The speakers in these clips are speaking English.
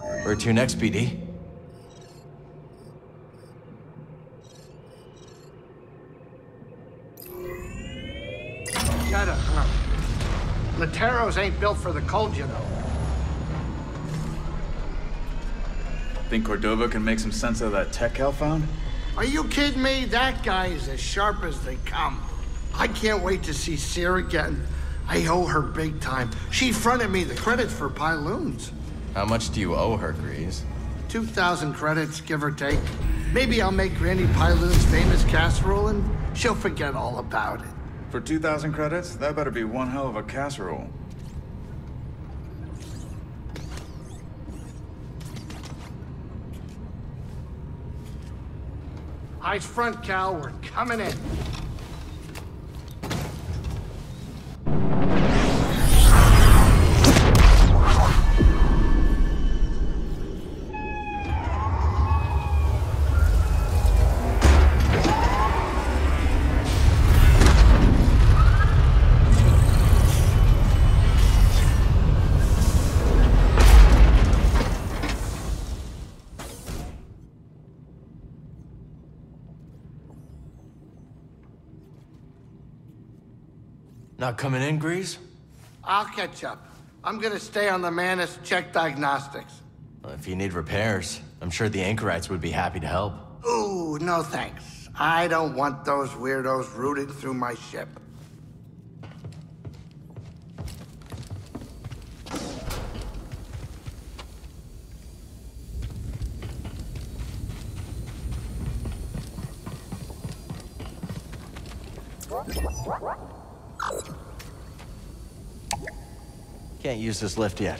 Where to next, BD? Shut up. Lateros ain't built for the cold, you know. Think Cordova can make some sense out of that tech Cal found? Are you kidding me? That guy is as sharp as they come. I can't wait to see Cere again. I owe her big time. She fronted me the credits for Pyloons. How much do you owe her, Grease? 2,000 credits, give or take. Maybe I'll make Granny Pyloon's famous casserole and she'll forget all about it. For 2,000 credits, that better be one hell of a casserole. Eyes front, Cal. We're coming in. Not coming in, Grease? I'll catch up. I'm gonna stay on the Manus, check diagnostics. Well, if you need repairs, I'm sure the Anchorites would be happy to help. Ooh, no thanks. I don't want those weirdos rooting through my ship. Can't use this lift yet.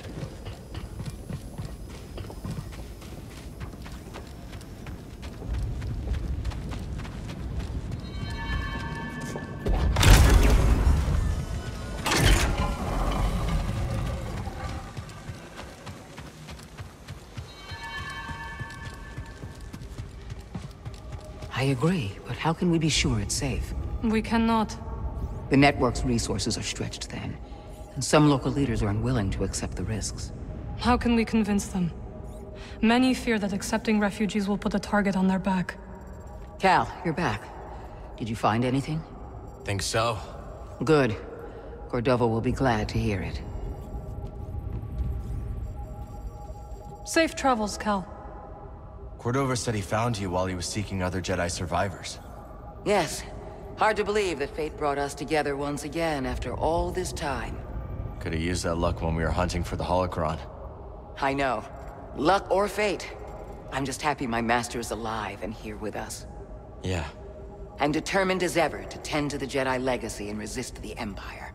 I agree, but how can we be sure it's safe? We cannot. The network's resources are stretched thin, and some local leaders are unwilling to accept the risks. How can we convince them? Many fear that accepting refugees will put a target on their back. Cal, you're back. Did you find anything? Think so? Good. Cordova will be glad to hear it. Safe travels, Cal. Cordova said he found you while he was seeking other Jedi survivors. Yes. Hard to believe that fate brought us together once again after all this time. Could have used that luck when we were hunting for the holocron. I know. Luck or fate. I'm just happy my master is alive and here with us. Yeah. I'm determined as ever to tend to the Jedi legacy and resist the Empire.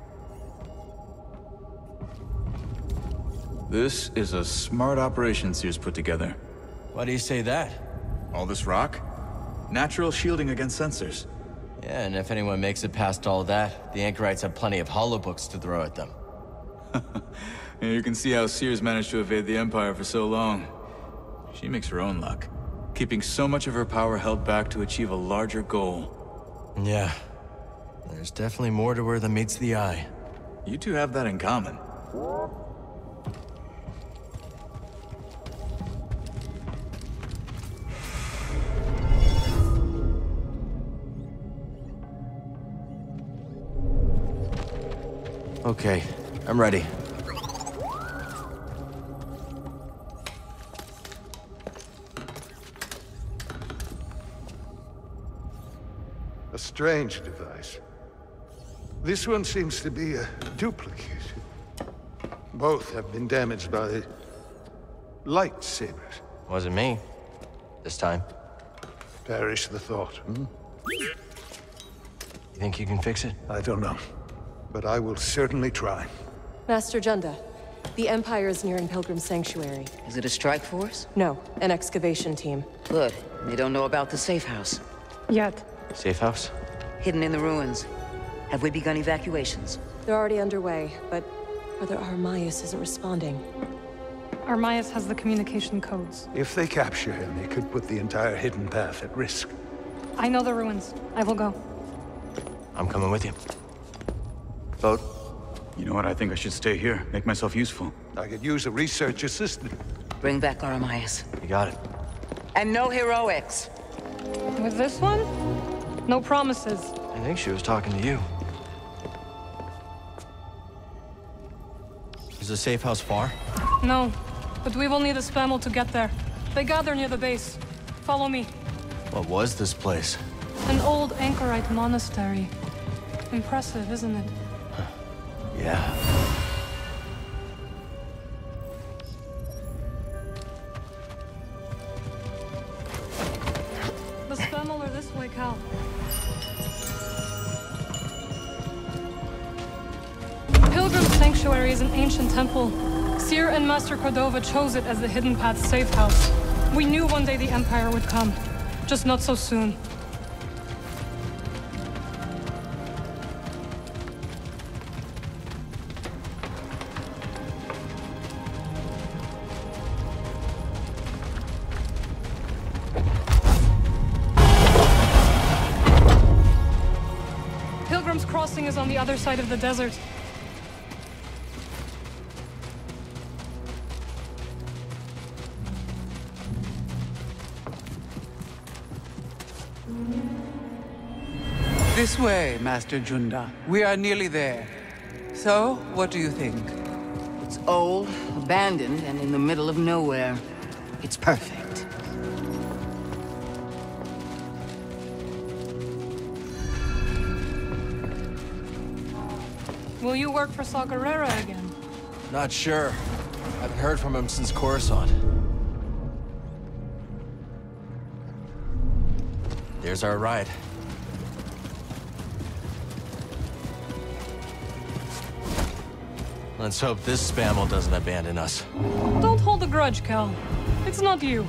This is a smart operation Cere's put together. Why do you say that? All this rock? Natural shielding against sensors. Yeah, and if anyone makes it past all that, the Anchorites have plenty of holobooks to throw at them. Yeah, you can see how Cere's managed to evade the Empire for so long. She makes her own luck, keeping so much of her power held back to achieve a larger goal. Yeah. There's definitely more to her than meets the eye. You two have that in common. Okay, I'm ready. A strange device. This one seems to be a duplicate. Both have been damaged by lightsabers. Wasn't me. This time. Perish the thought. You think you can fix it? I don't know. But I will certainly try. Master Junda, the Empire is nearing Pilgrim Sanctuary. Is it a strike force? No, an excavation team. Good. They don't know about the safe house. Yet. Safe house? Hidden in the ruins. Have we begun evacuations? They're already underway, but Brother Armias isn't responding. Armias has the communication codes. If they capture him, they could put the entire hidden path at risk. I know the ruins. I will go. I'm coming with you. Vote. You know what? I think I should stay here, make myself useful. I could use a research assistant. Bring back Aramias. You got it. And no heroics. With this one? No promises. I think she was talking to you. Is the safe house far? No, but we will need a spammel to get there. They gather near the base. Follow me. What was this place? An old anchorite monastery. Impressive, isn't it? Yeah. The spammel are this way, Cal. Pilgrim Sanctuary is an ancient temple. Seer and Master Cordova chose it as the Hidden Path's safe house. We knew one day the Empire would come, just not so soon. Pilgrim's Crossing is on the other side of the desert. This way, Master Junda. We are nearly there. So, what do you think? It's old, abandoned, and in the middle of nowhere. It's perfect. Will you work for Saw Gerrera again? Not sure. Haven't heard from him since Coruscant. There's our ride. Let's hope this spammel doesn't abandon us. Don't hold a grudge, Cal. It's not you.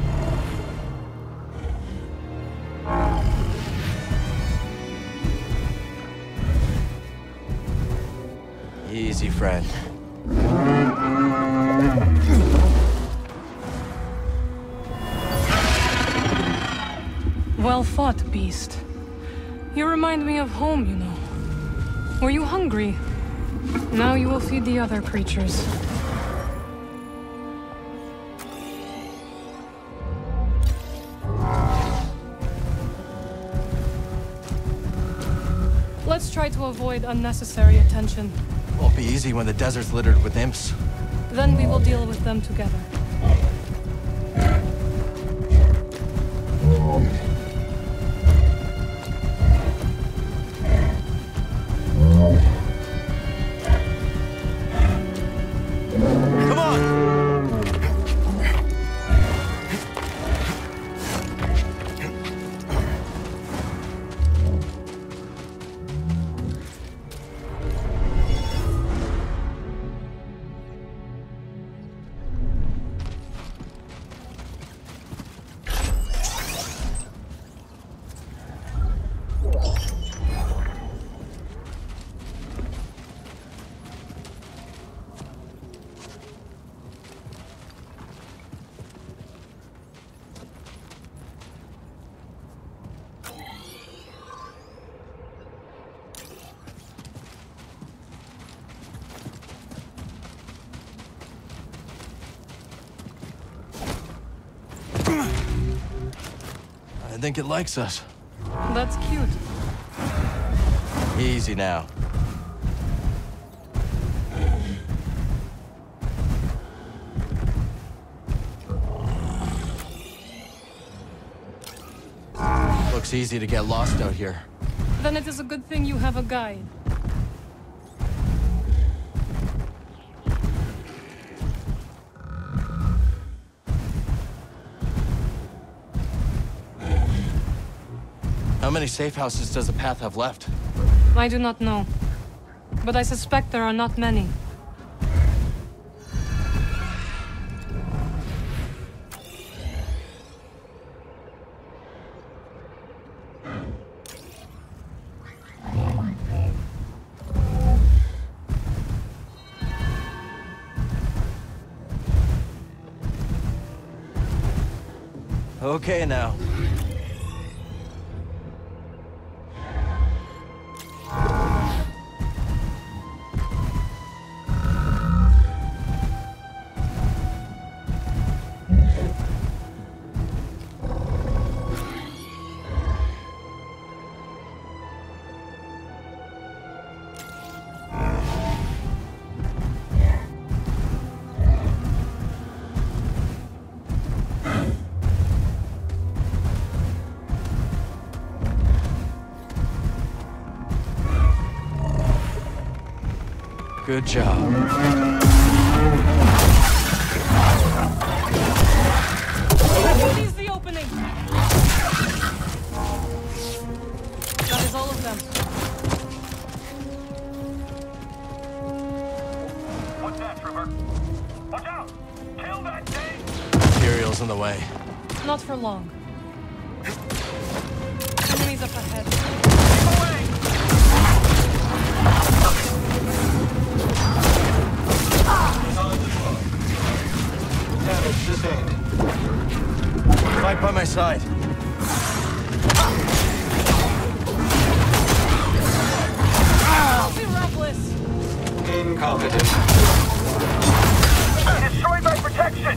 Easy, friend. Well fought, beast. You remind me of home, you know. Were you hungry? Now you will feed the other creatures. Let's try to avoid unnecessary attention. Won't be easy when the desert's littered with imps. Then we will deal with them together. Come on! I think it likes us. That's cute. Easy now. Looks easy to get lost out here. Then it is a good thing you have a guide. How many safe houses does the path have left? I do not know. But I suspect there are not many. Okay now. Good job. Seize the opening! That is all of them. What's that, Trevor? Watch out! Kill that thing! Imperial's in the way. Not for long. Enemies up ahead. Keep away! Damage sustained. Right by my side. Don't be reckless! Incompetent. Destroyed by protection!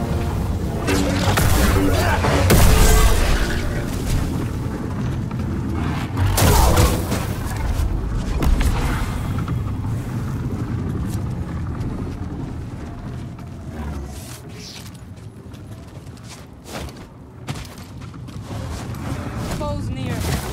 Foes near.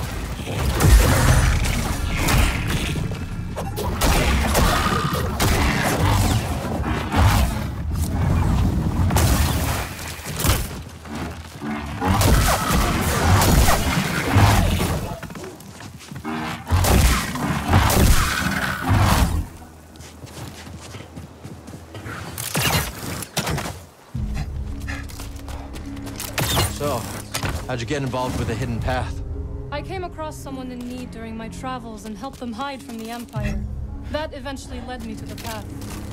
So, how'd you get involved with the Hidden Path? I came across someone in need during my travels and helped them hide from the Empire. That eventually led me to the path.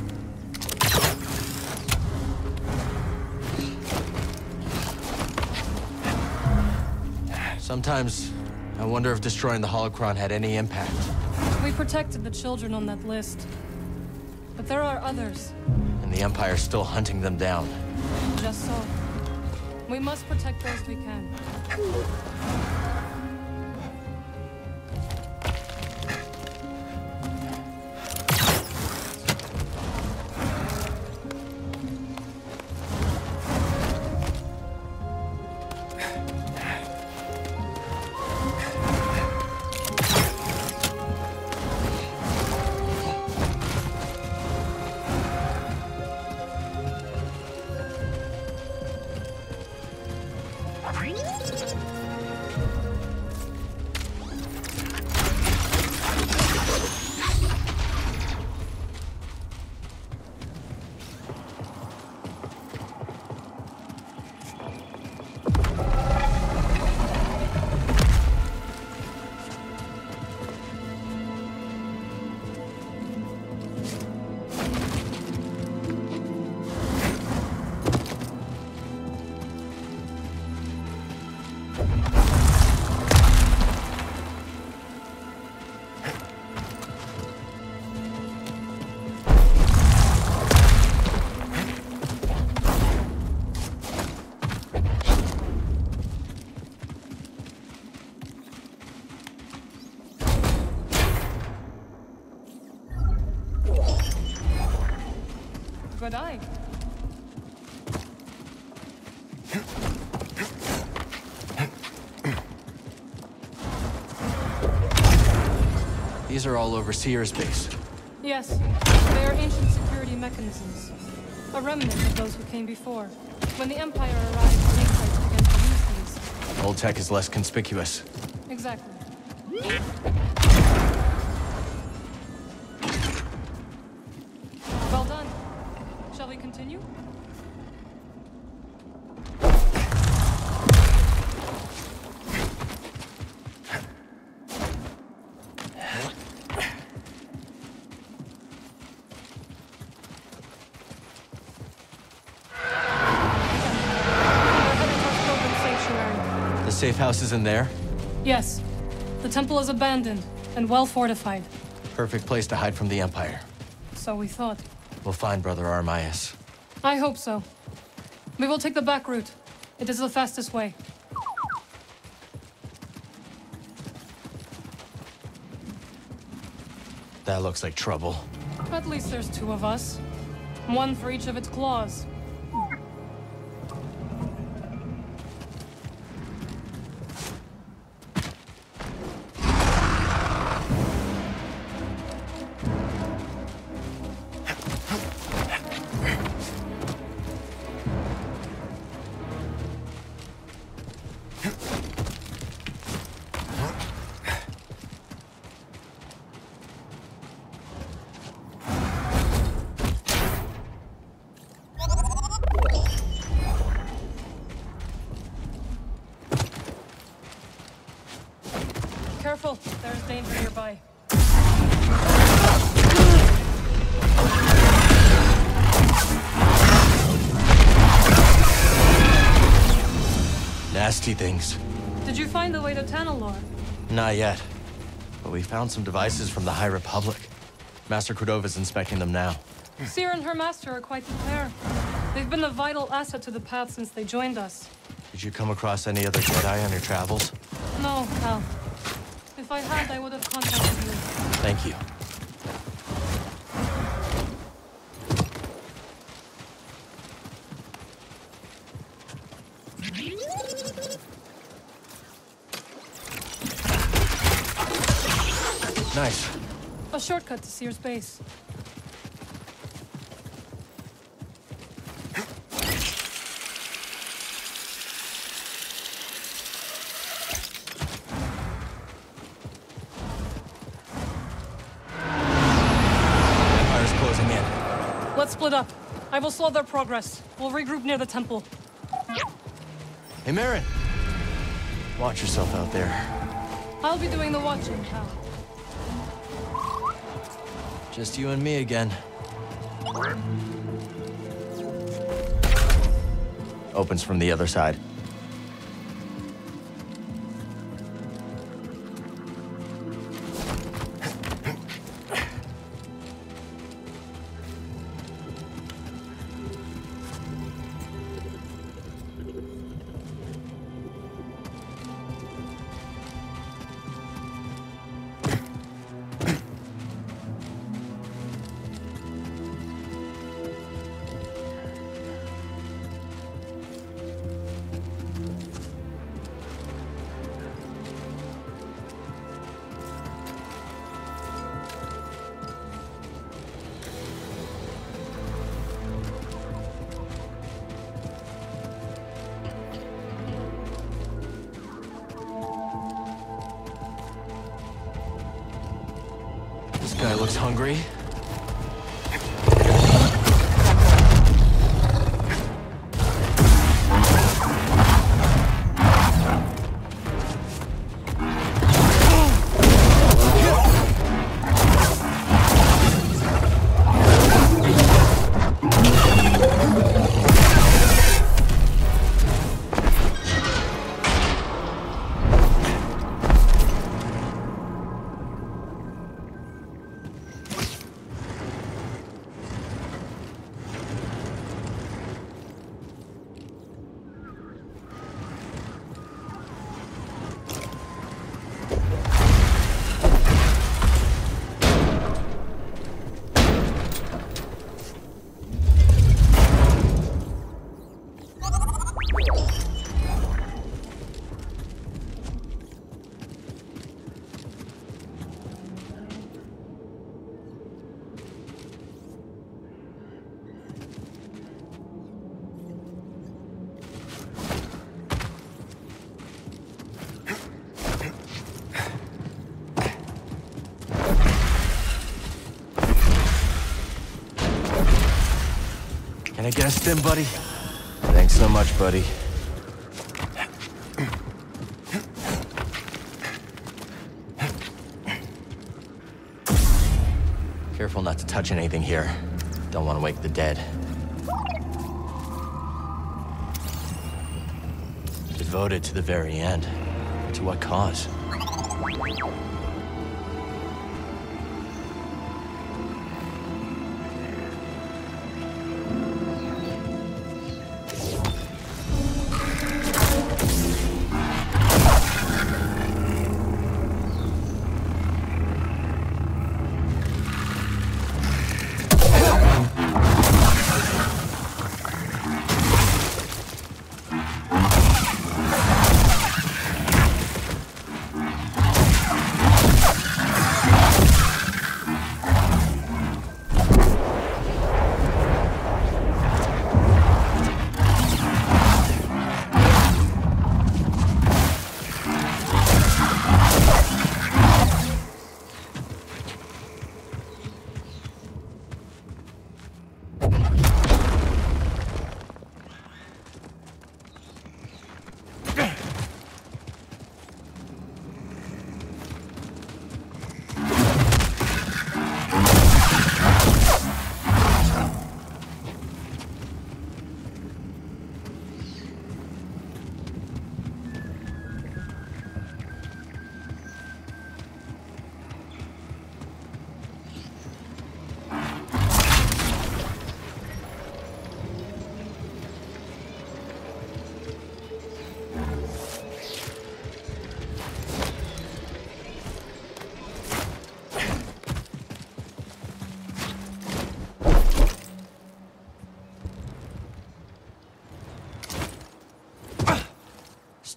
Sometimes, I wonder if destroying the Holocron had any impact. We protected the children on that list. But there are others. And the Empire's still hunting them down. Just so. We must protect those we can. Good eye. These are all over Seer's base. Yes, they are ancient security mechanisms. A remnant of those who came before. When the Empire arrived, the Anchorites began to use these. Old tech is less conspicuous. Exactly. Well done. Shall we continue? The safe house is in there? Yes. The temple is abandoned and well fortified. Perfect place to hide from the Empire. So we thought. We'll find Brother Armias. I hope so. We will take the back route. It is the fastest way. That looks like trouble. At least there's two of us. One for each of its claws. nasty things. Did you find the way to Tanalorr? Not yet. But we found some devices from the High Republic. Master Cordova's inspecting them now. Cere and her master are quite the pair. They've been a vital asset to the Path since they joined us. Did you come across any other Jedi on your travels? No, Cal. If I had, I would have contacted you. Thank you. Nice. A shortcut to Cere's base. Empire's closing in. Let's split up. I will slow their progress. We'll regroup near the temple. Hey, Merrin. Watch yourself out there. I'll be doing the watching, Cal. Just you and me again. Opens from the other side. This guy looks hungry. Can I get a stim, buddy? Thanks so much, buddy. Careful not to touch anything here. Don't want to wake the dead. Devoted to the very end. To what cause?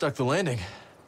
stuck the landing.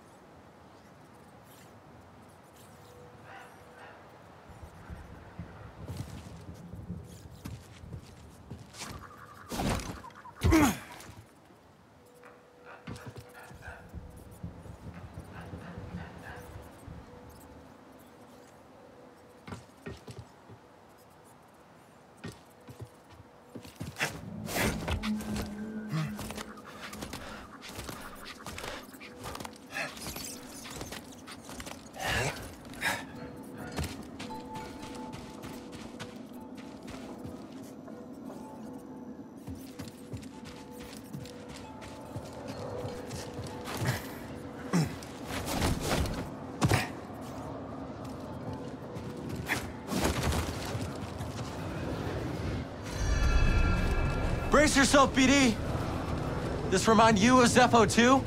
Brace yourself, BD! This remind you of Zepho too?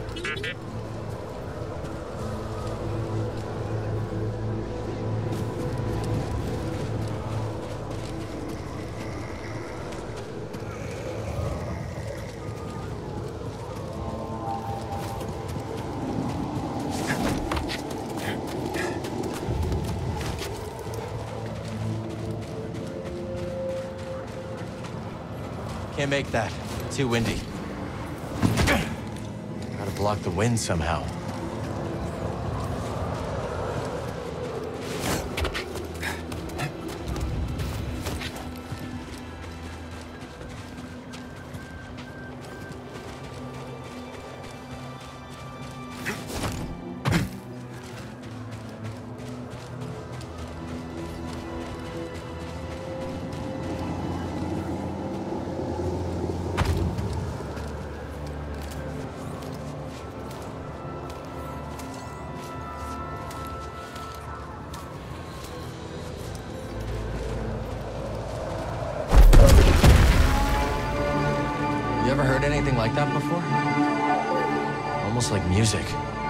Can't make that. Too windy. Gotta block the wind somehow. You ever heard anything like that before? Almost like music.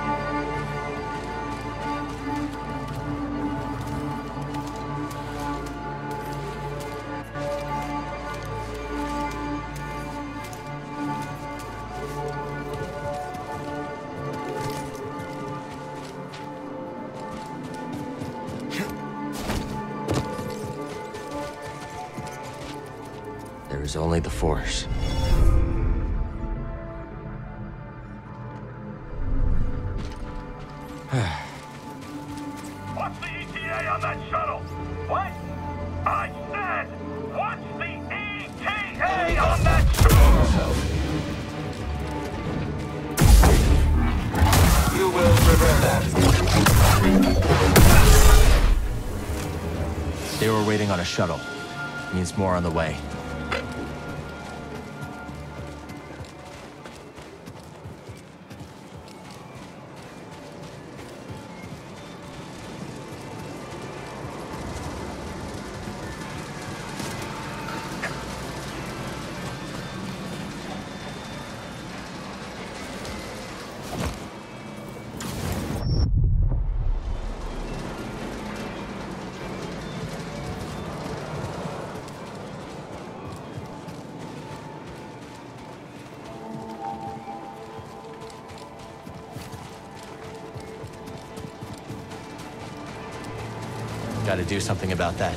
There is only the Force. What's the ETA on that shuttle? What? I said, what's the ETA on that shuttle? You will regret that. They were waiting on a shuttle. Means more on the way. Gotta do something about that.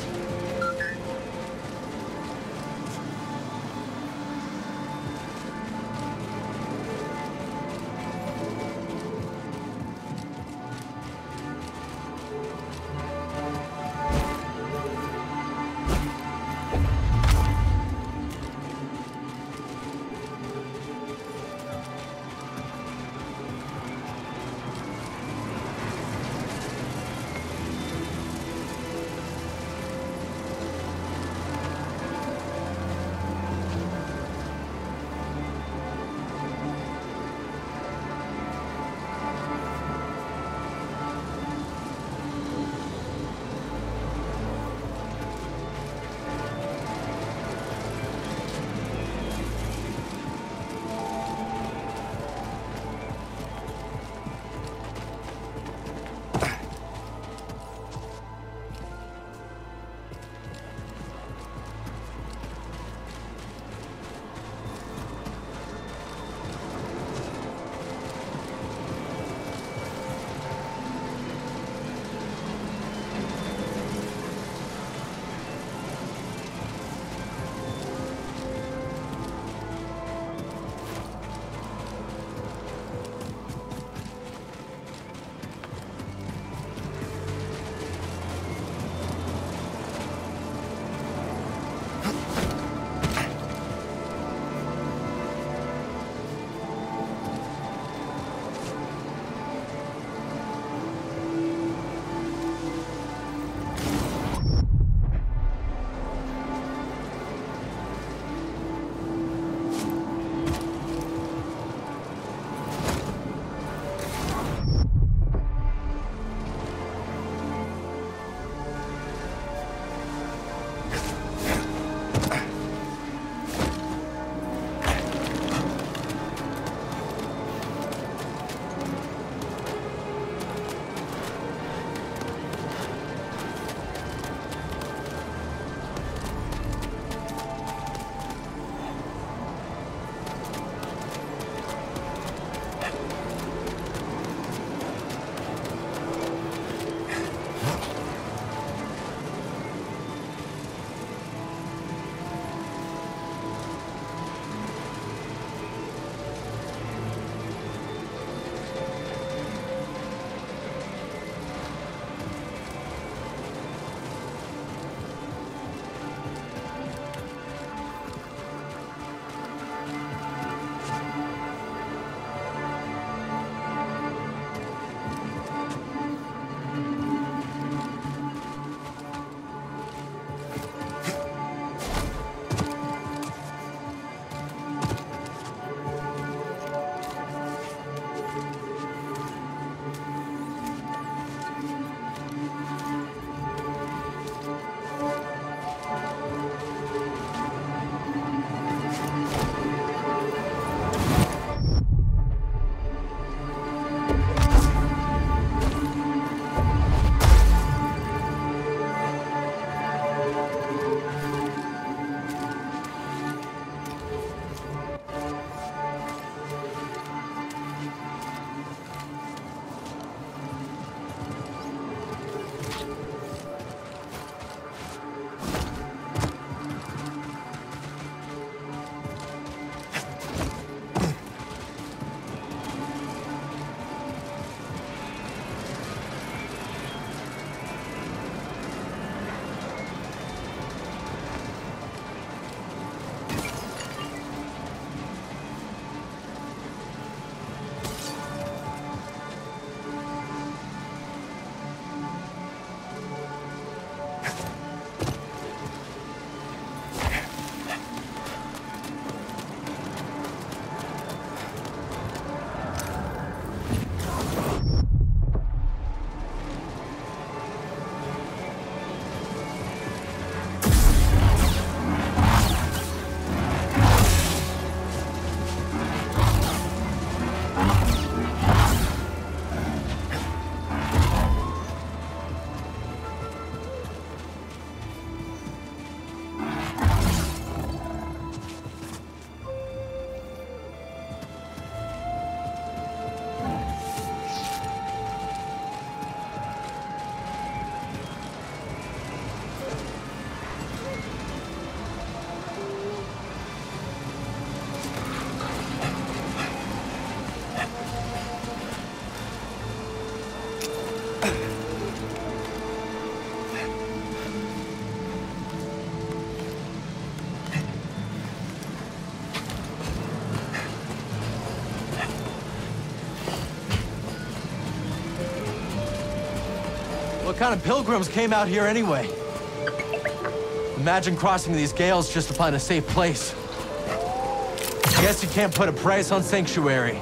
What kind of pilgrims came out here anyway? Imagine crossing these gales just to find a safe place. Guess you can't put a price on sanctuary.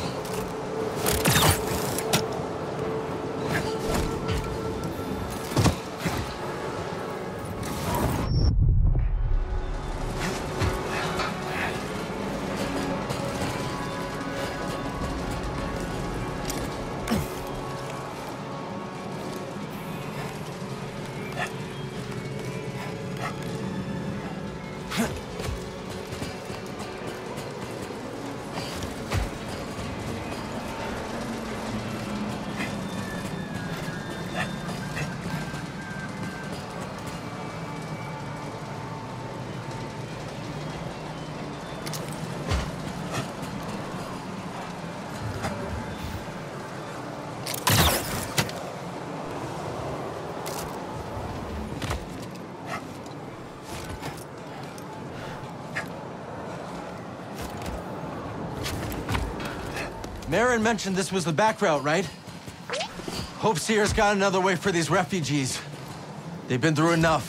Merrin mentioned this was the back route, right? Hope Cere's got another way for these refugees. They've been through enough.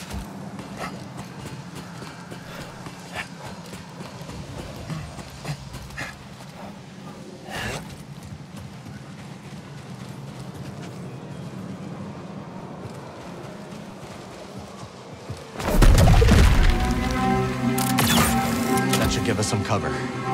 That should give us some cover.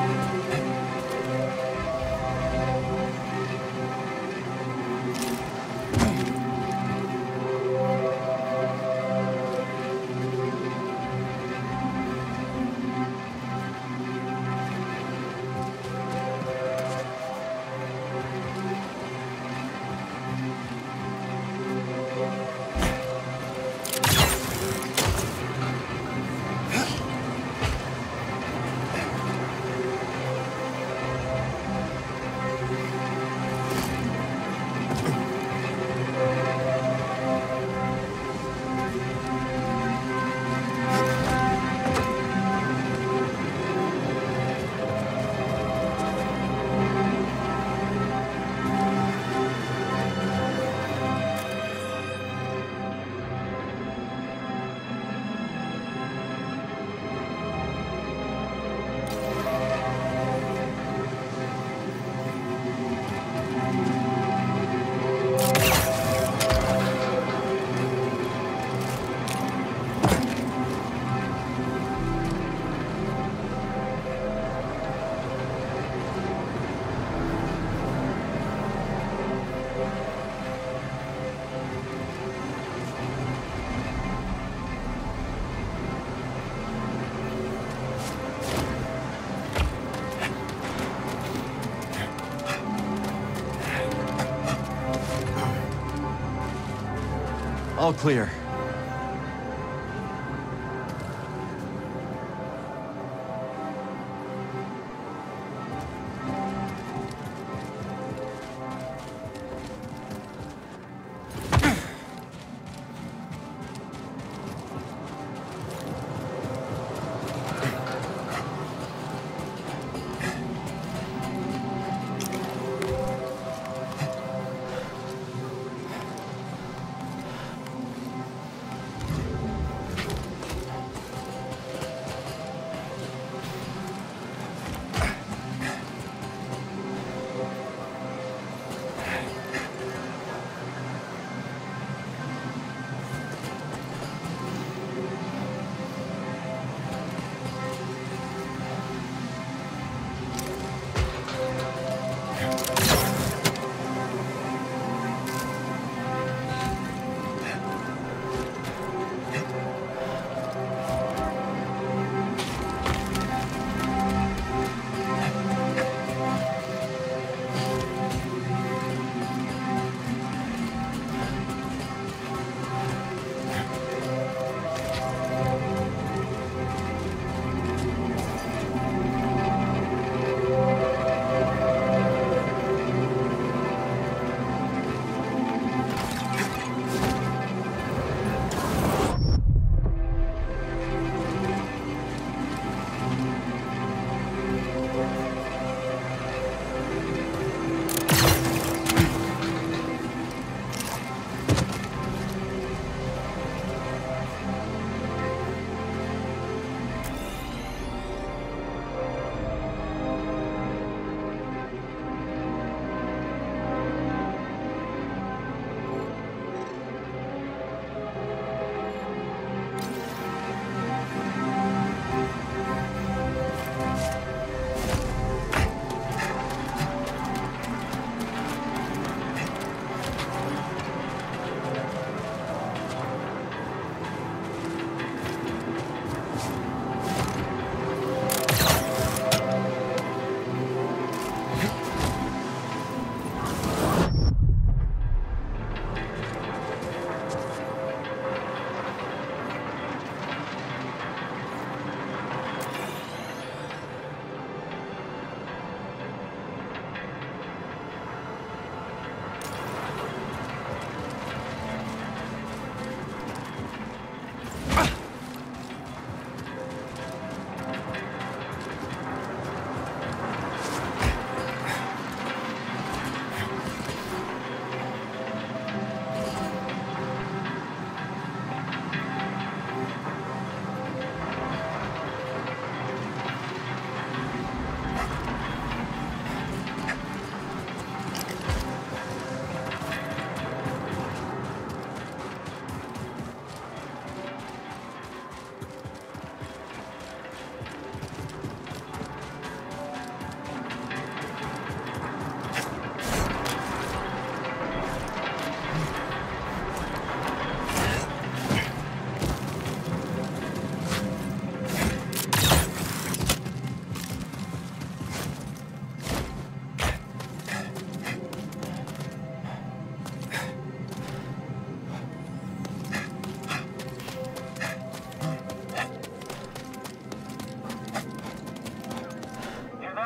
All clear.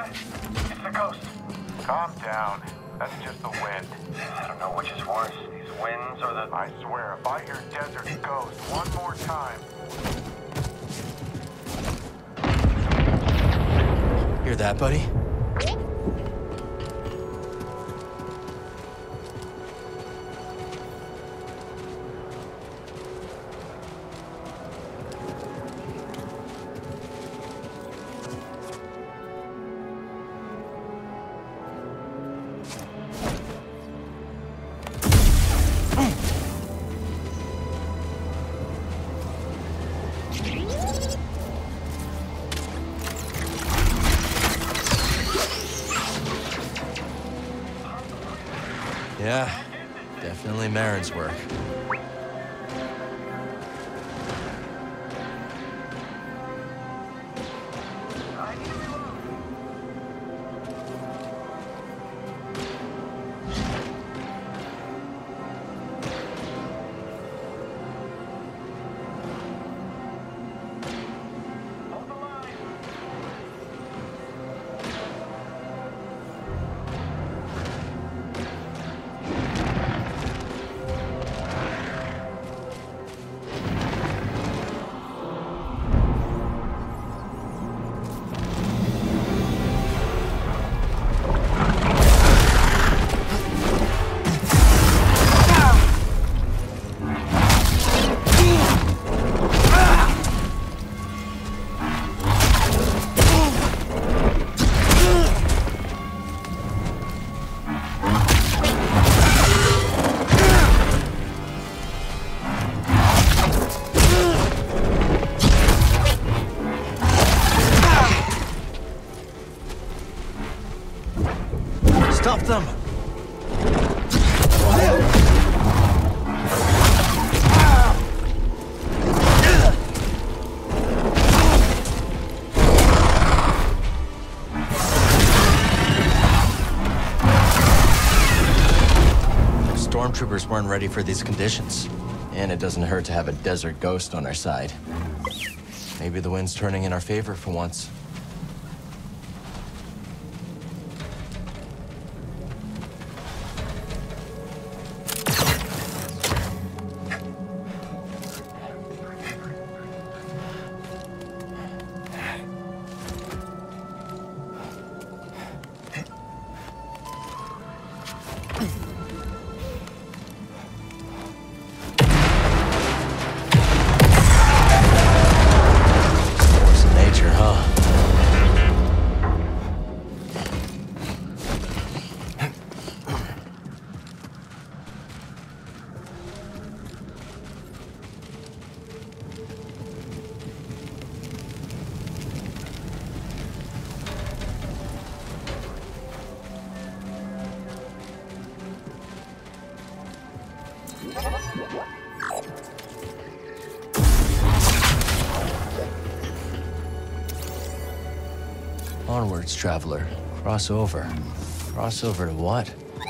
guys. It's the ghost. Calm down. That's just the wind. I don't know which is worse, these winds or the... I swear, if I hear Desert Ghost one more time... Hear that, buddy? Yeah, definitely Marin's work. Stop them! Stormtroopers weren't ready for these conditions. And it doesn't hurt to have a desert ghost on our side. Maybe the wind's turning in our favor for once. Onwards, traveler. Cross over. Cross over to what?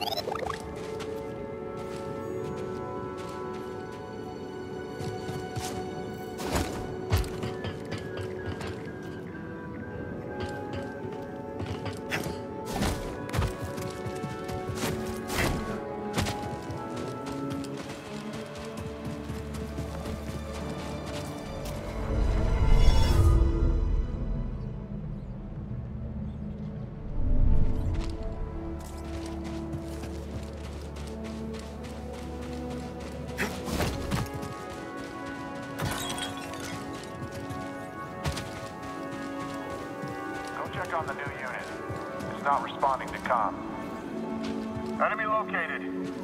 On the new unit. It's not responding to comm. Enemy located.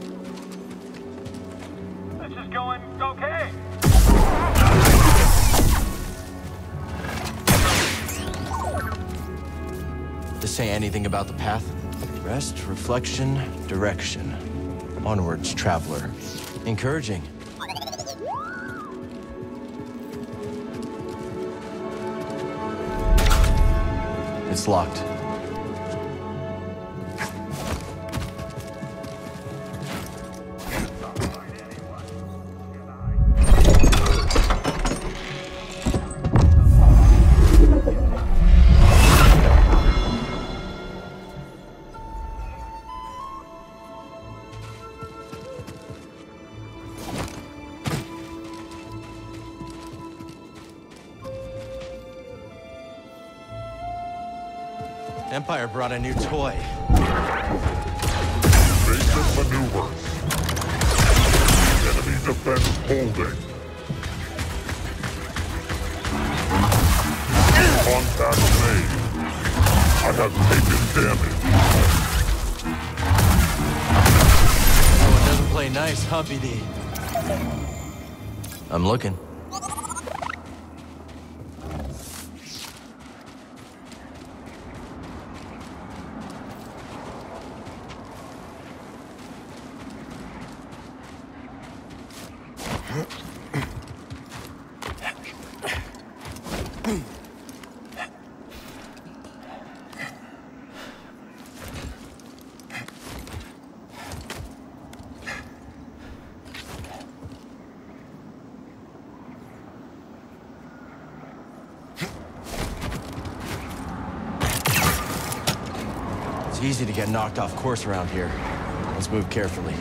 This is going okay. This say anything about the path? Rest, reflection, direction. Onwards, traveler. Encouraging. It's locked. Empire brought a new toy. Basic maneuvers. Enemy defense holding. Contact made. I have taken damage. Oh, it doesn't play nice, huh, BD? I'm looking. It's easy to get knocked off course around here. Let's move carefully.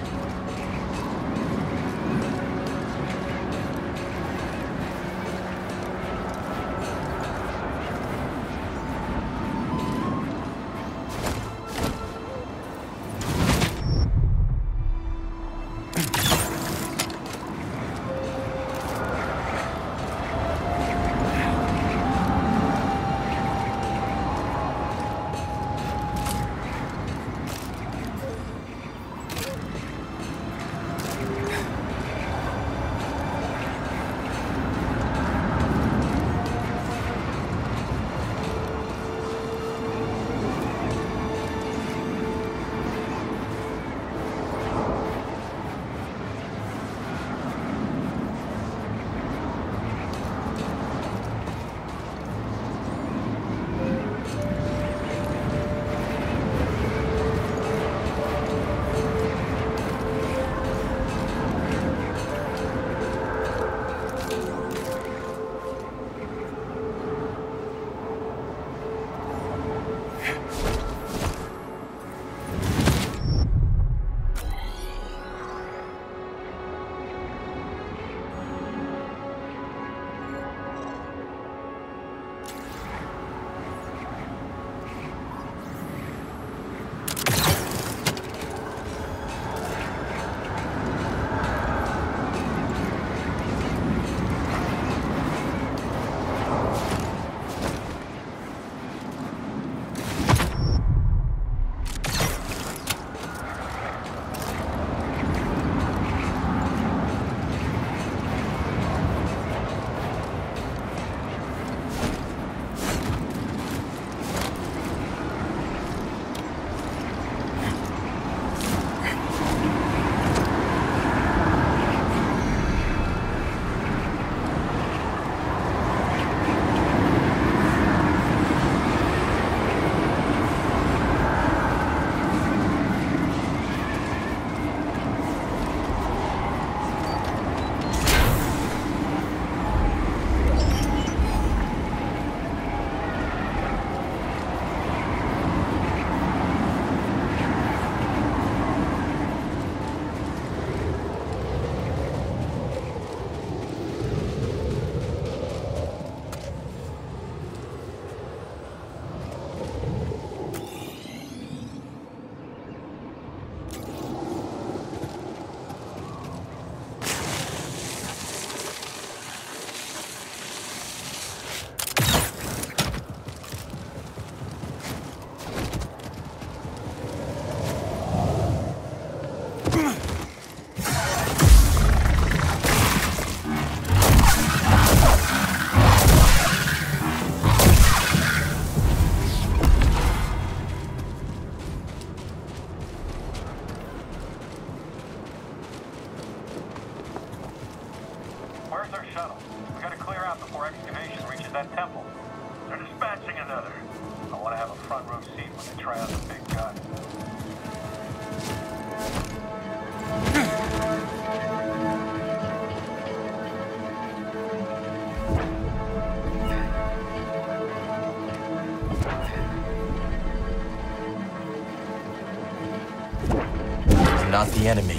Not the enemy.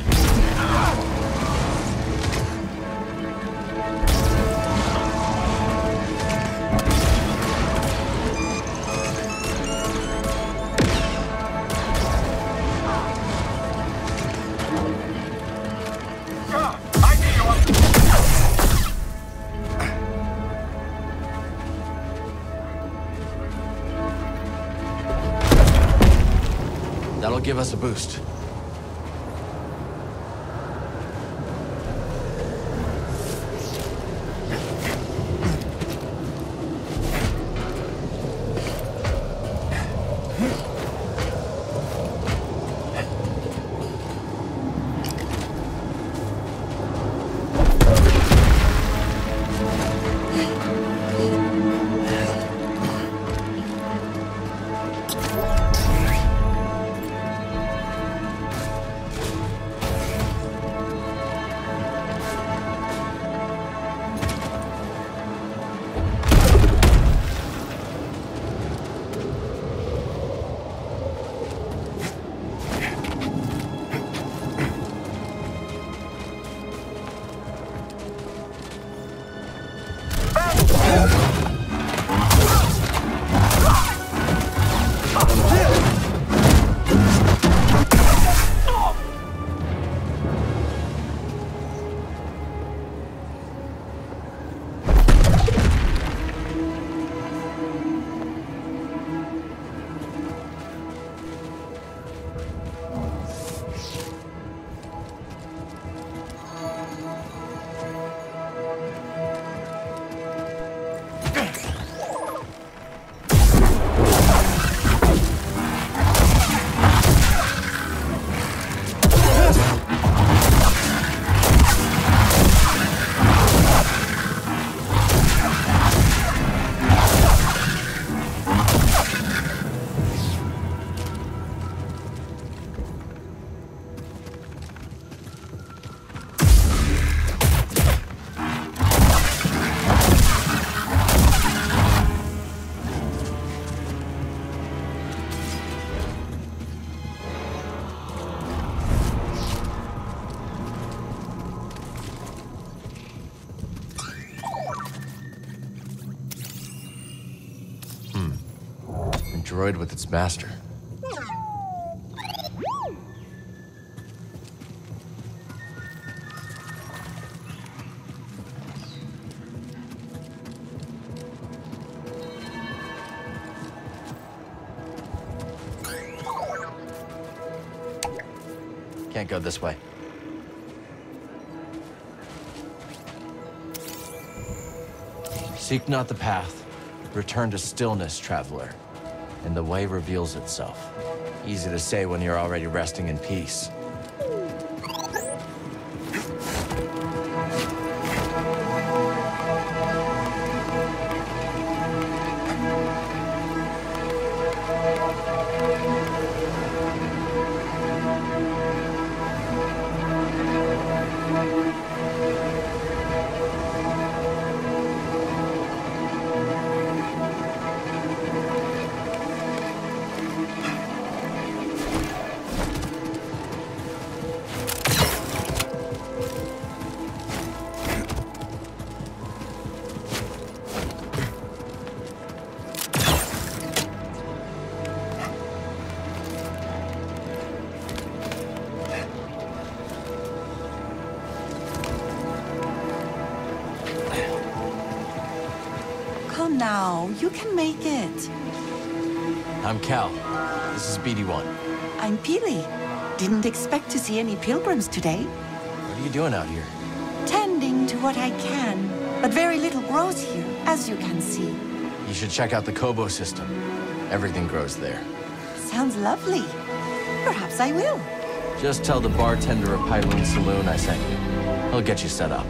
That'll give us a boost. Droid with its master. Can't go this way. Seek not the path. Return to stillness, traveler. And the way reveals itself. Easy to say when you're already resting in peace. Now, you can make it. I'm Cal. This is BD1. I'm Peely. Didn't expect to see any pilgrims today. What are you doing out here? Tending to what I can. But very little grows here, as you can see. You should check out the Koboh system. Everything grows there. Sounds lovely. Perhaps I will. Just tell the bartender of Pyloon Saloon I sent you. He'll get you set up.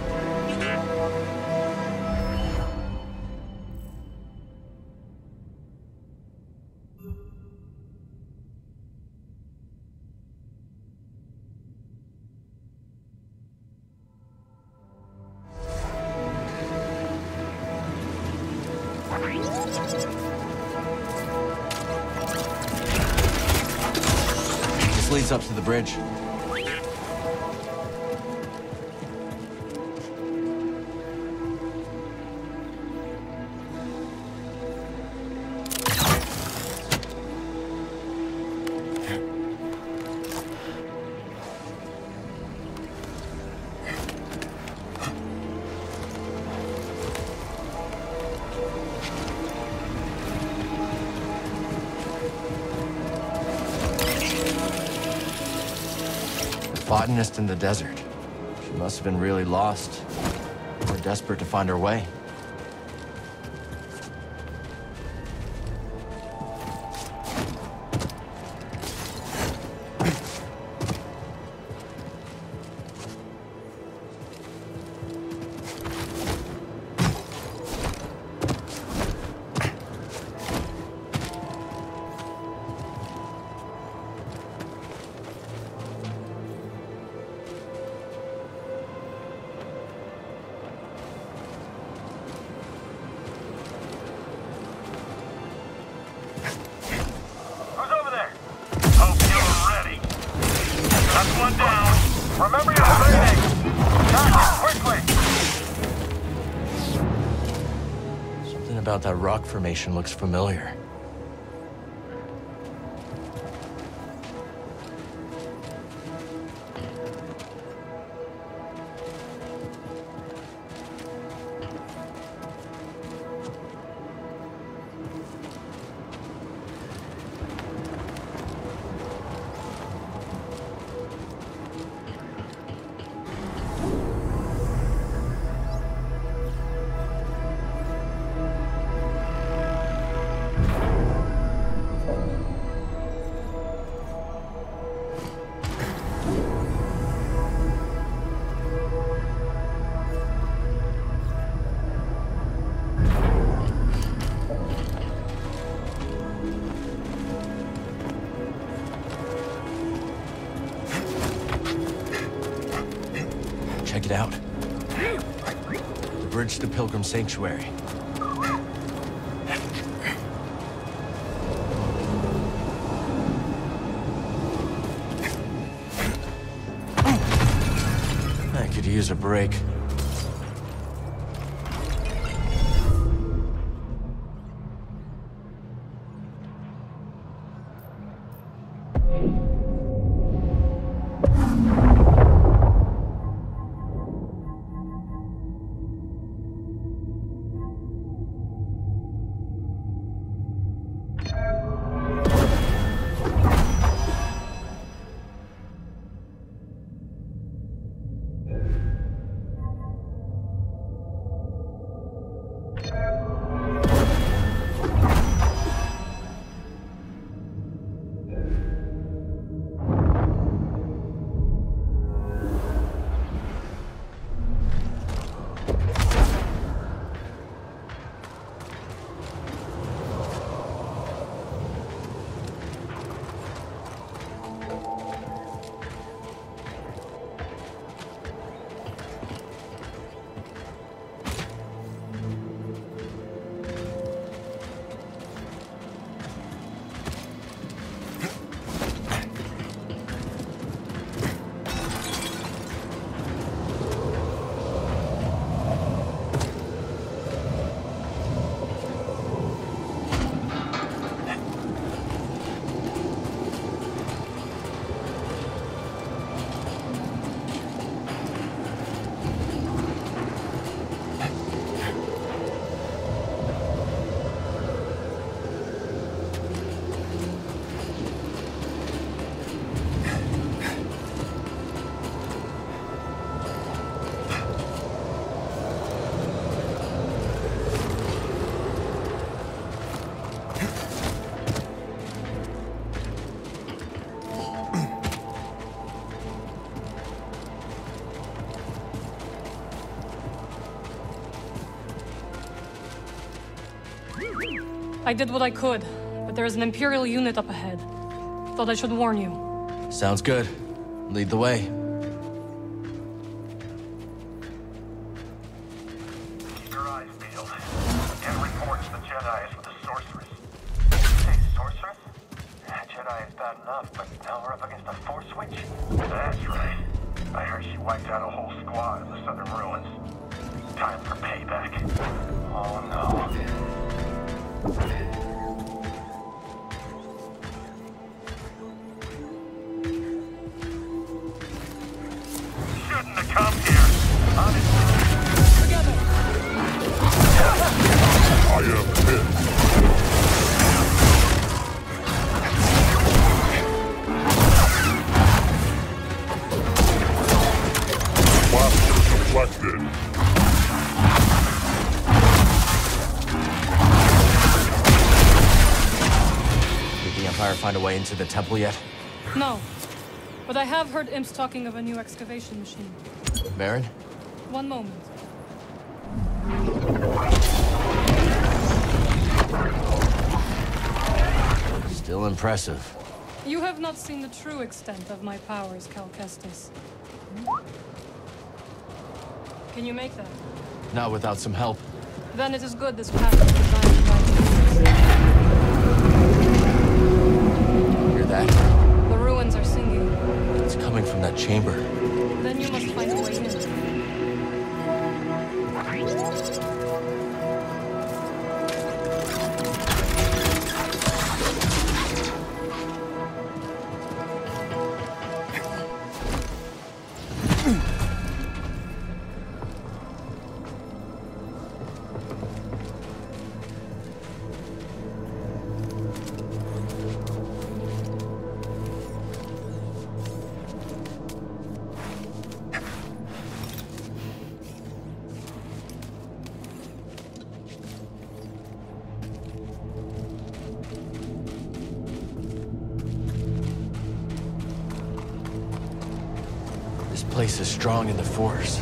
This leads up to the bridge. botanist in the desert. She must have been really lost, or desperate to find her way. That rock formation looks familiar. Check it out. The bridge to Pilgrim Sanctuary. I could use a break. I did what I could, but there is an Imperial unit up ahead. Thought I should warn you. Sounds good. Lead the way. Keep your eyes peeled. Get reports the Jedi is with the sorceress. Did you say sorceress? Jedi is bad enough, but now we're up against a Force Witch? That's right. I heard she wiped out a whole squad in the southern ruins. Time for payback. Oh no. Shouldn't have come here. Honestly. Together. I am pissed. Empire find a way into the temple yet? No. But I have heard imps talking of a new excavation machine. Baron? One moment. Still impressive. You have not seen the true extent of my powers, Cal Kestis. Can you make that? Not without some help. Then it is good this path is designed to guide you. Hear that? The ruins are singing. It's coming from that chamber. Then you must find a way in. This place is strong in the Force.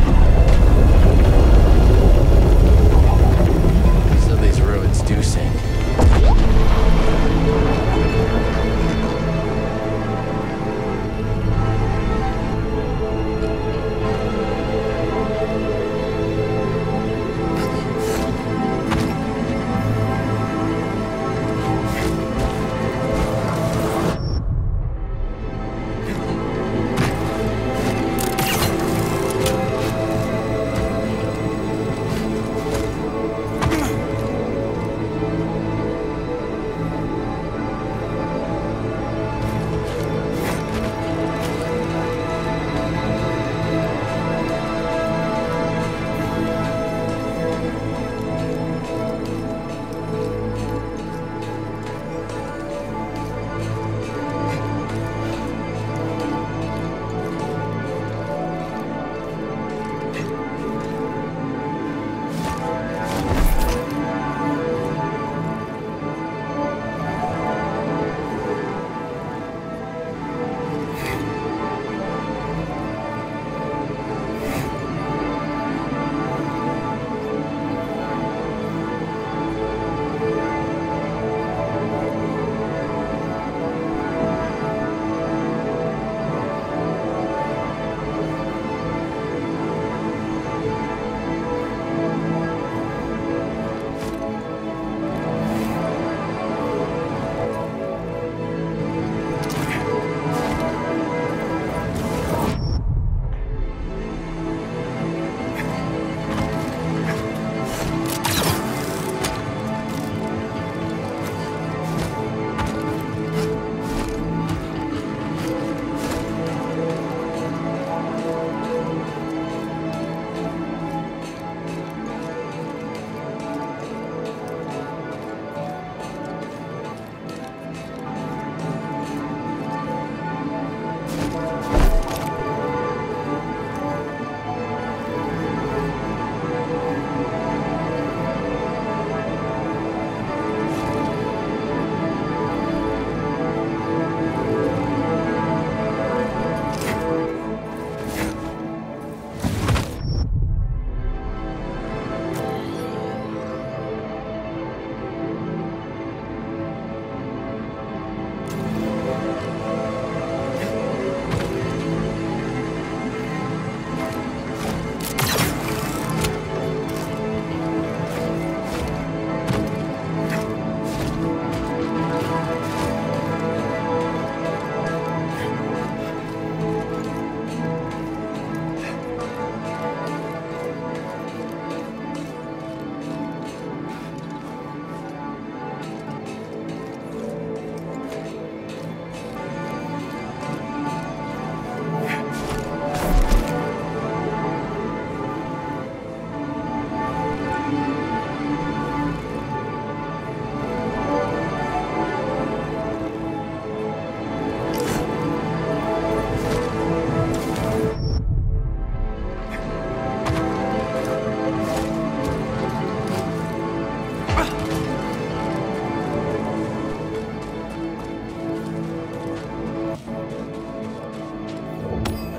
So these ruins do sing.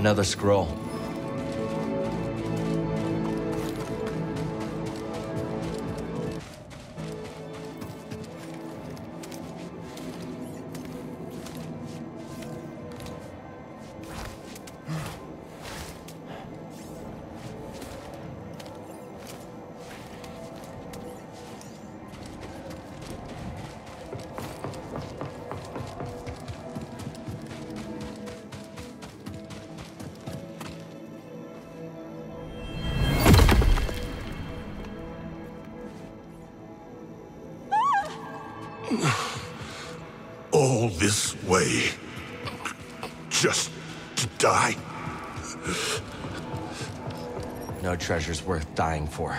Another scroll. All this way. Just to die? No treasure's worth dying for.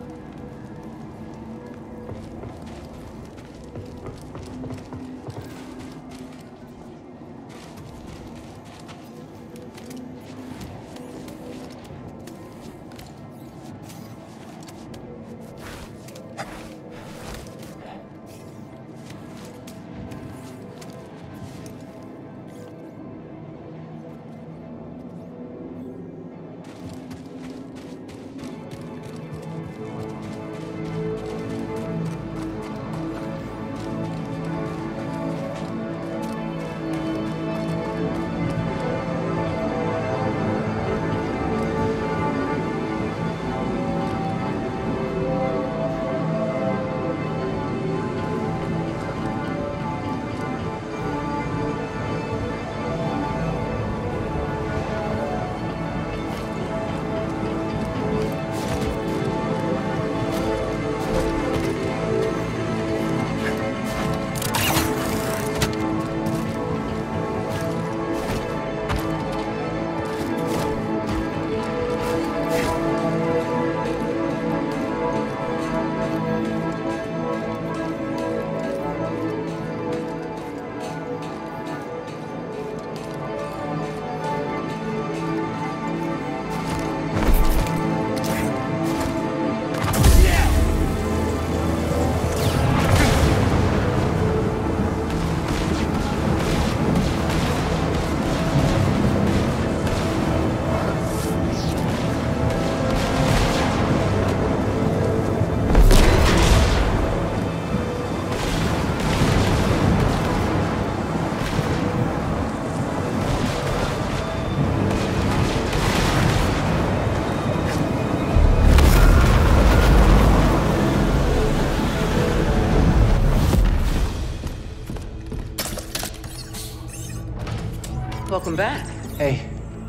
Welcome back. Hey,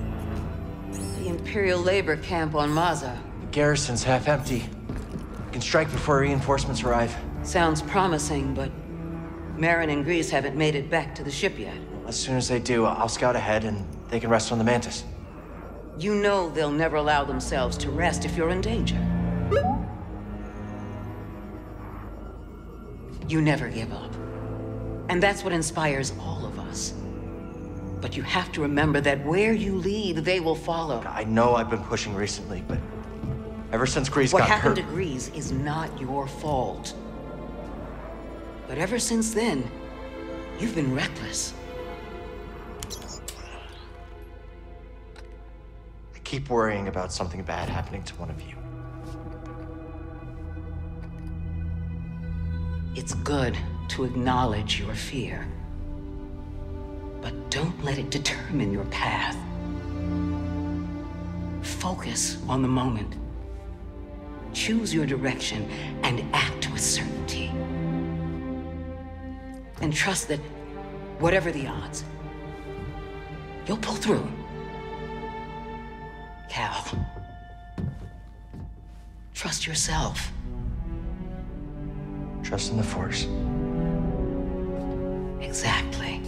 The Imperial labor camp on Maza. the garrison's half empty. We can strike before reinforcements arrive. Sounds promising, but Merrin and Grease haven't made it back to the ship yet. As soon as they do, I'll scout ahead and they can rest on the Mantis. You know they'll never allow themselves to rest if you're in danger. You never give up. And that's what inspires all of us. But you have to remember that where you lead, they will follow. I know I've been pushing recently, but ever since Grease What got happened hurt... to Grease is not your fault. But ever since then, you've been reckless. I keep worrying about something bad happening to one of you. It's good to acknowledge your fear. But don't let it determine your path. Focus on the moment. Choose your direction and act with certainty. And trust that, whatever the odds, you'll pull through. Cal, trust yourself. Trust in the Force. Exactly.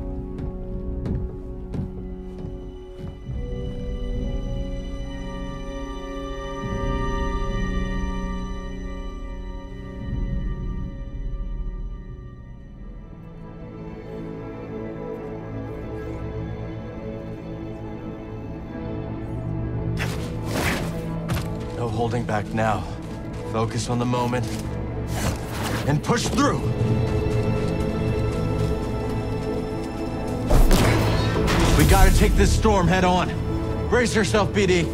No holding back now. Focus on the moment. And push through! We gotta take this storm head on. Brace yourself, BD.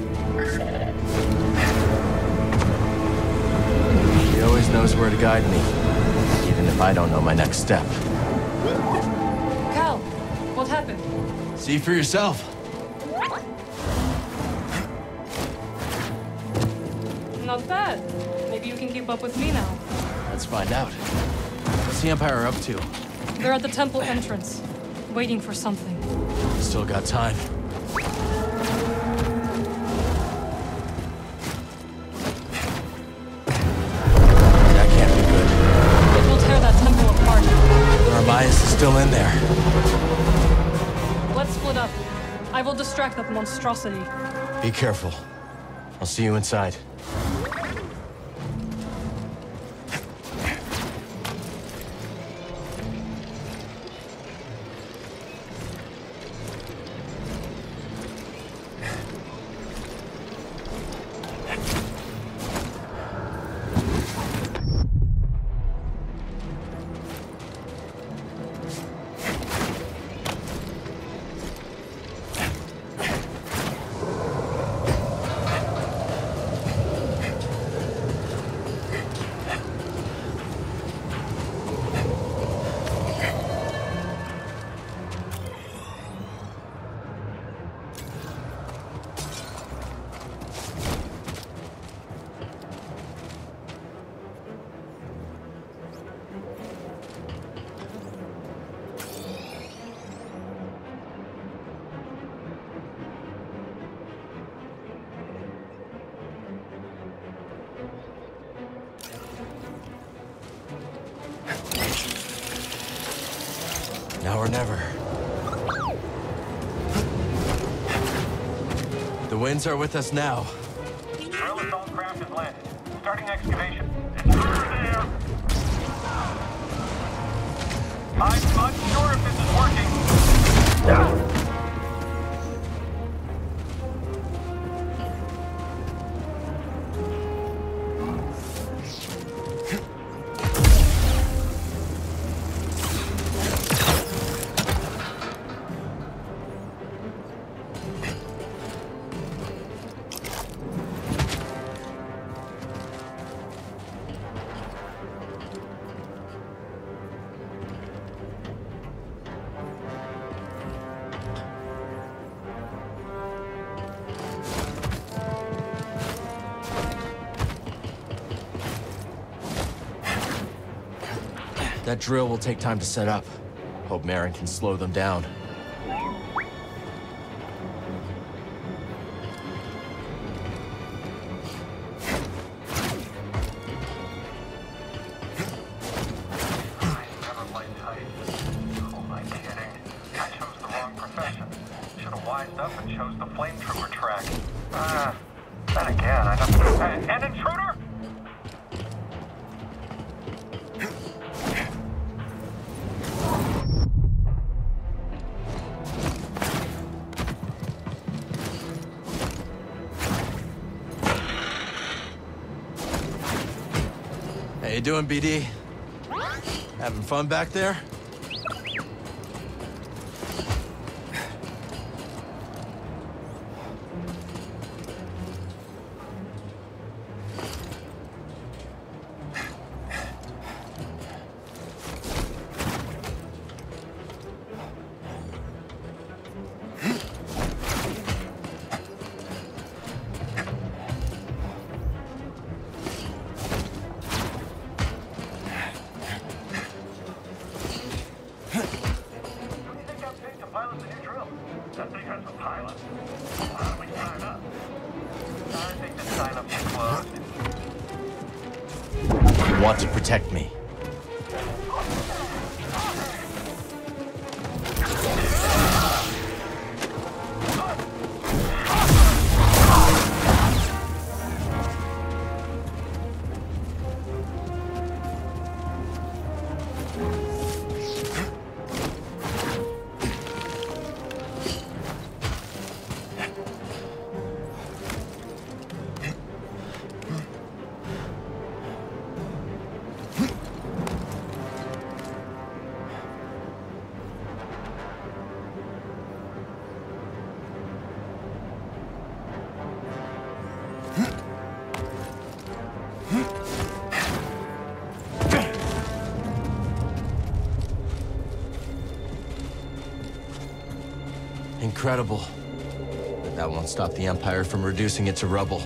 He always knows where to guide me, even if I don't know my next step. Cal, what happened? See for yourself. Not bad. Maybe you can keep up with me now. Let's find out. What's the Empire up to? They're at the temple entrance, waiting for something. Still got time. That can't be good. It will tear that temple apart. Aramias is still in there. Let's split up. I will distract that monstrosity. Be careful. I'll see you inside. Now or never. The winds are with us now. Drill assault craft has landed. Starting excavation. It's through there! I'm unsure if this is working. That drill will take time to set up. Hope Merrin can slow them down. How you doing, BD? Having fun back there? You want to protect me. incredible. But that won't stop the Empire from reducing it to rubble.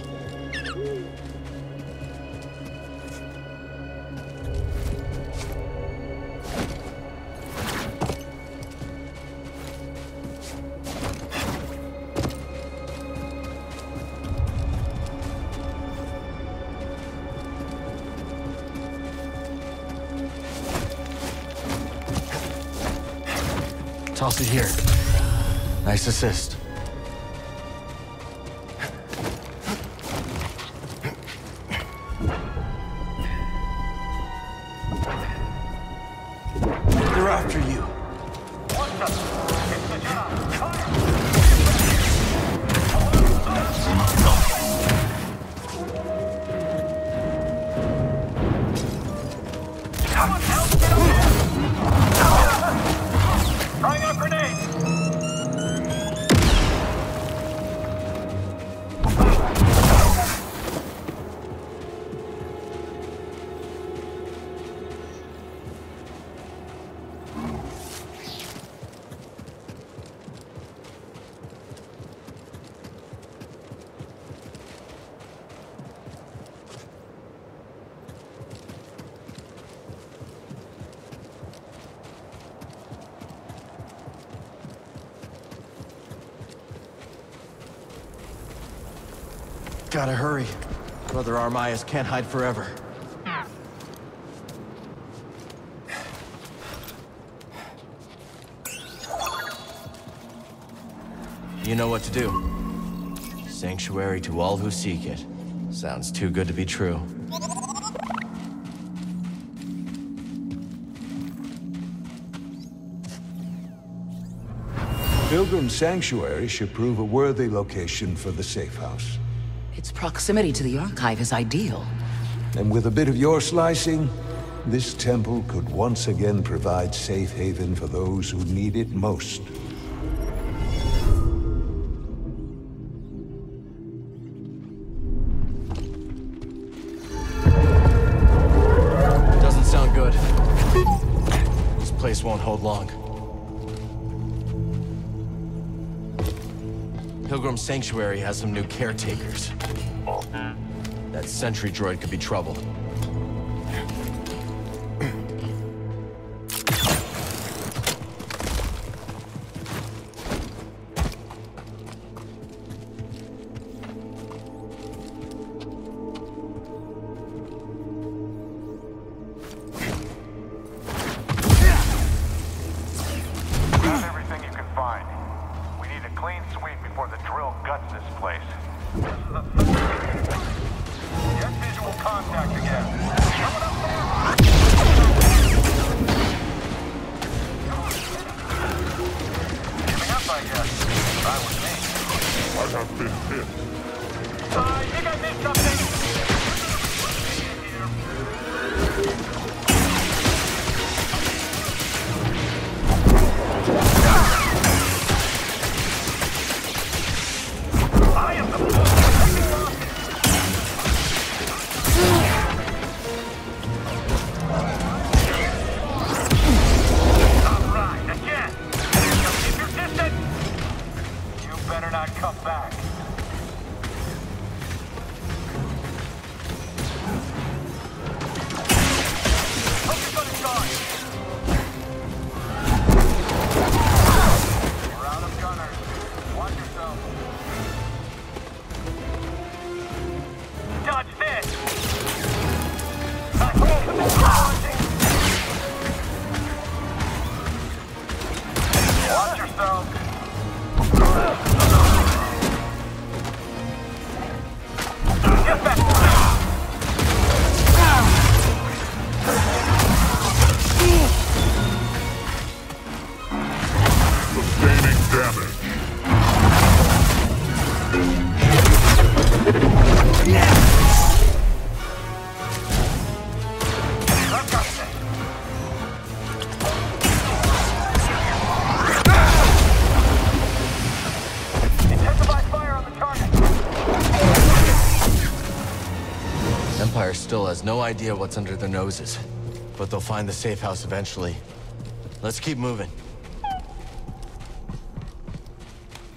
Toss it here. Nice assist. They're after you. Throwing a grenade! Gotta hurry. Brother Armaius can't hide forever. You know what to do. Sanctuary to all who seek it. Sounds too good to be true. Pilgrim Sanctuary should prove a worthy location for the safe house. Its proximity to the Archive is ideal. And with a bit of your slicing, this temple could once again provide safe haven for those who need it most. Doesn't sound good. This place won't hold long. Pilgrim Sanctuary has some new caretakers. That sentry droid could be trouble. Grab everything you can find. We need a clean sweep before the drill guts this place. Get visual contact again. Coming up there. Giving up, I guess. That was me. I have been hit. I think I missed something. I am the Alright, again. Keep your distance. You better not come back. Focus on his guard. We're out of gunners. Watch yourself. Dodge this! Watch yourself! Get back! Sustaining damage. Intensify fire on the target! Empire still has no idea what's under their noses. But they'll find the safe house eventually. Let's keep moving.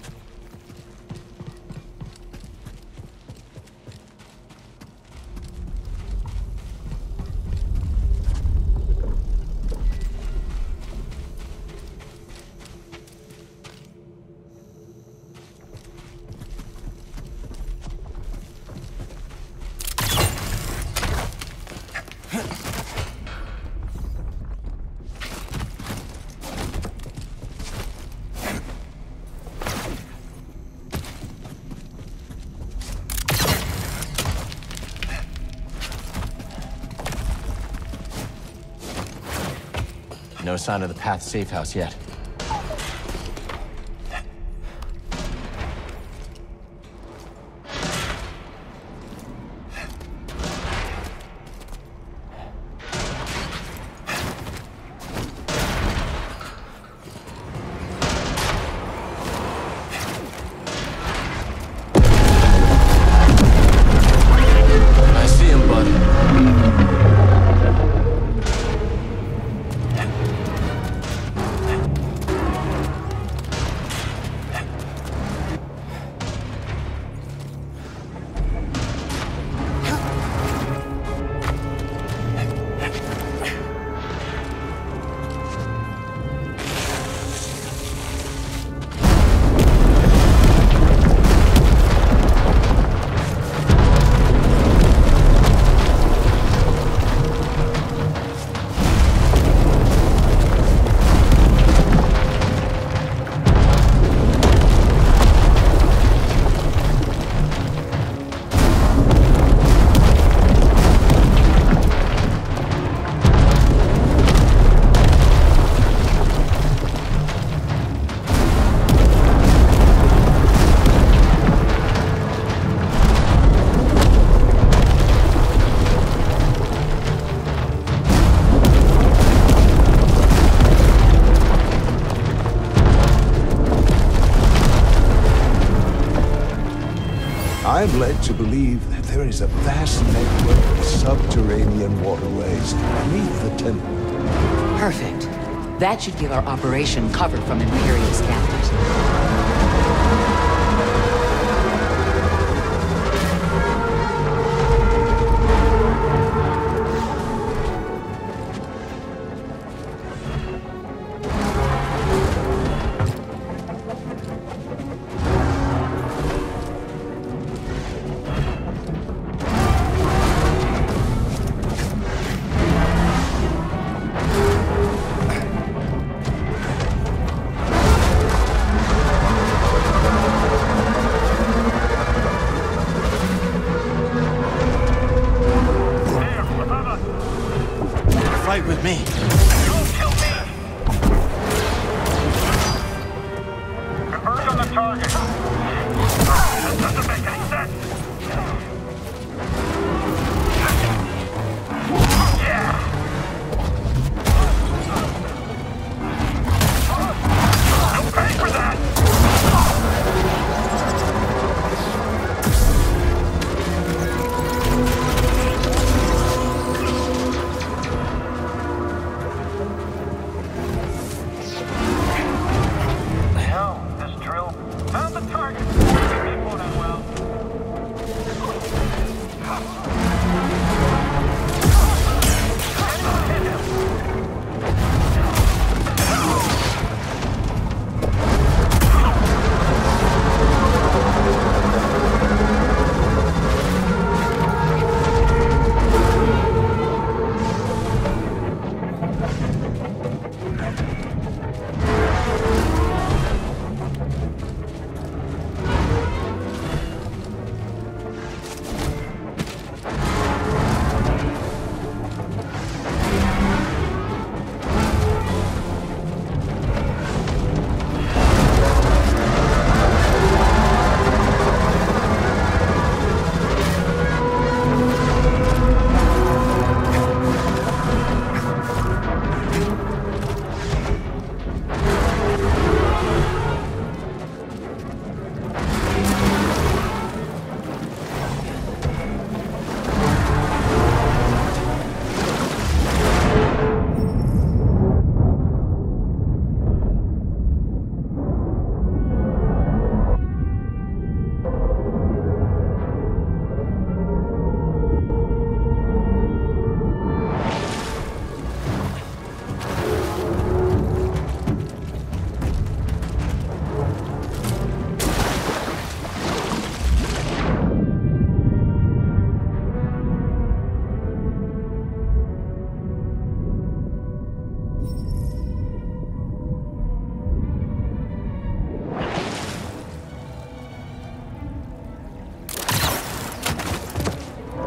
No sign of the Path safe house yet. I'm led to believe that there is a vast network of subterranean waterways beneath the temple. Perfect. That should give our operation cover from Imperial scanners. With me. Don't kill me! Converge on the target. That doesn't make any sense. Yeah! Don't pay for that!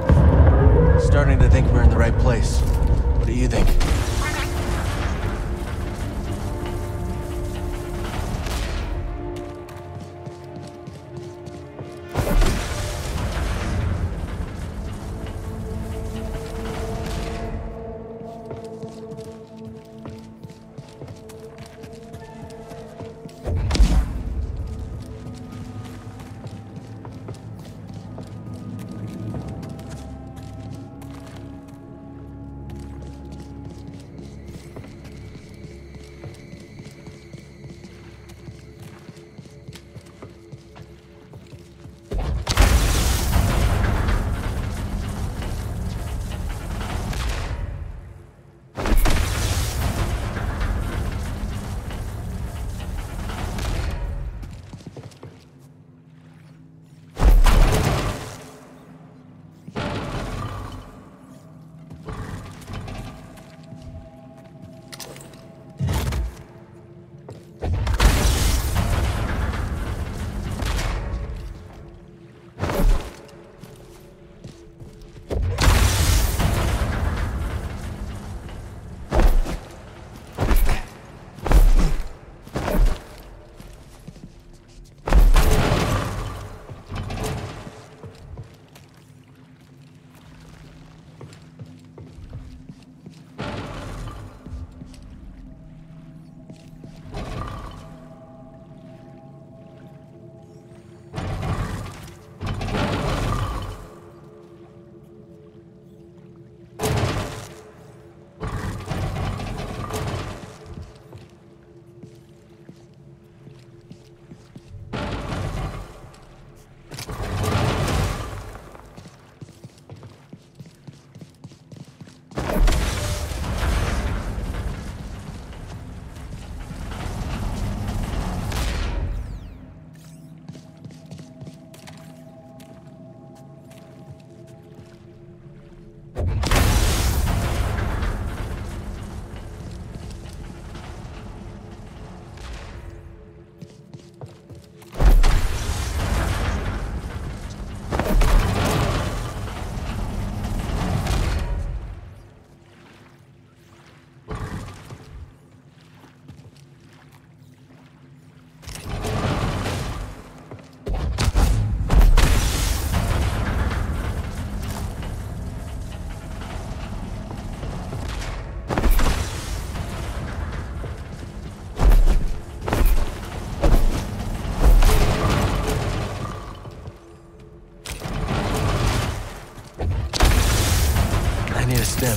Starting to think we're in the right place. What do you think? Stim.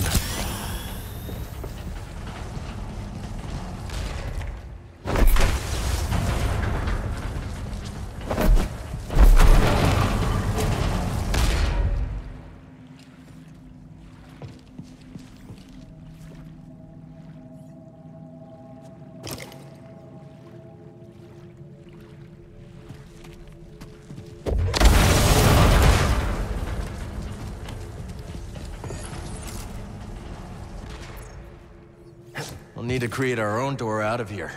We'll need to create our own door out of here.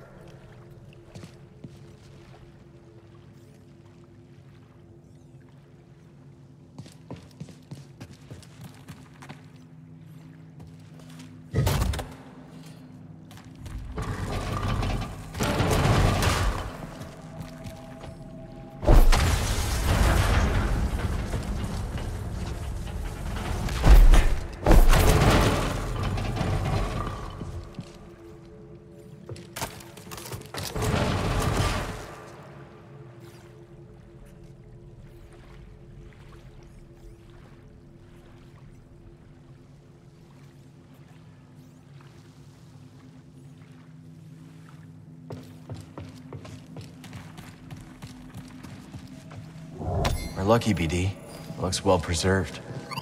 We're lucky, BD. Looks well preserved.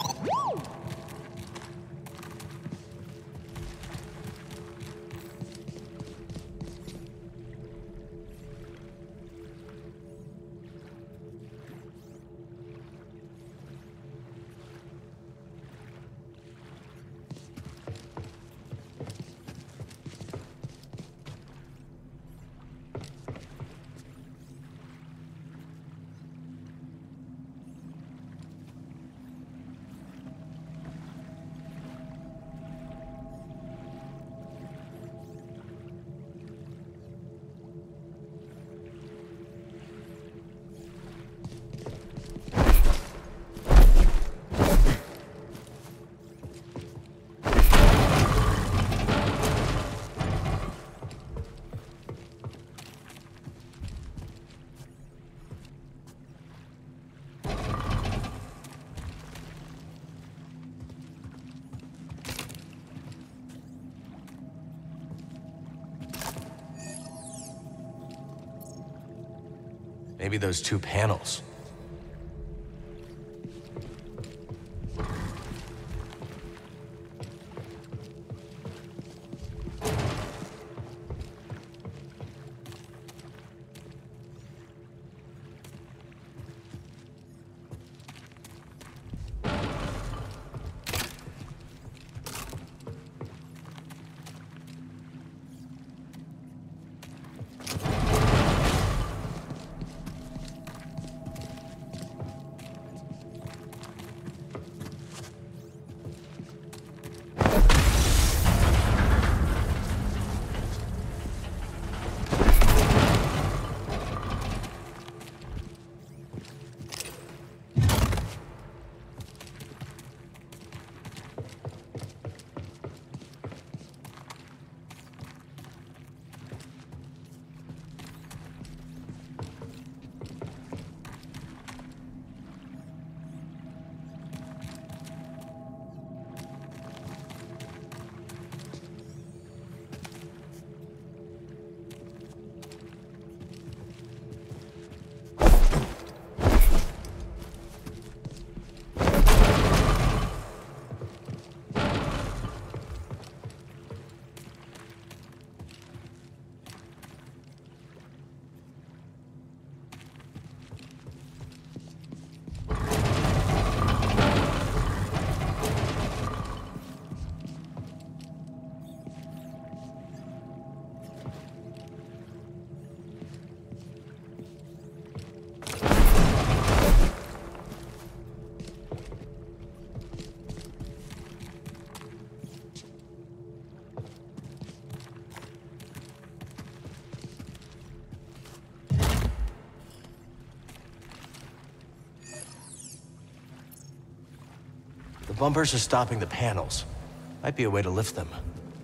Maybe those two panels. The bumpers are stopping the panels. Might be a way to lift them.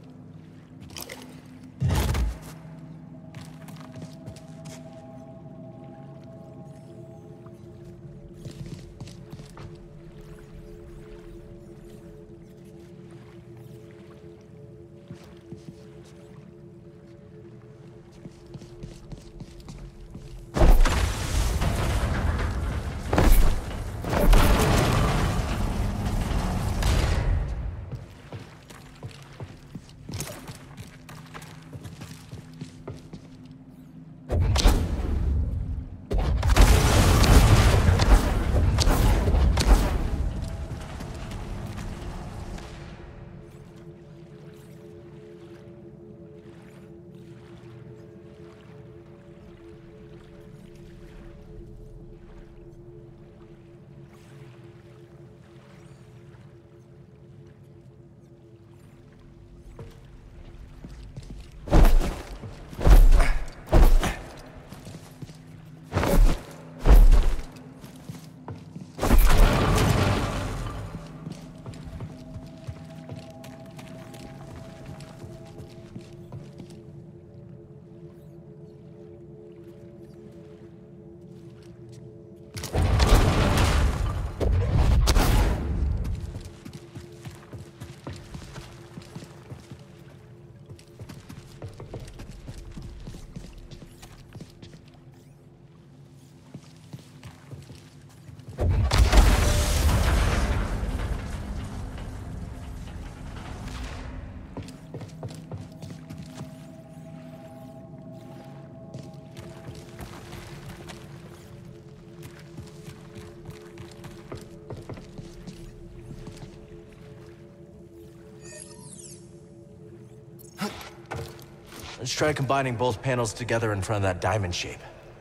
Let's try combining both panels together in front of that diamond shape.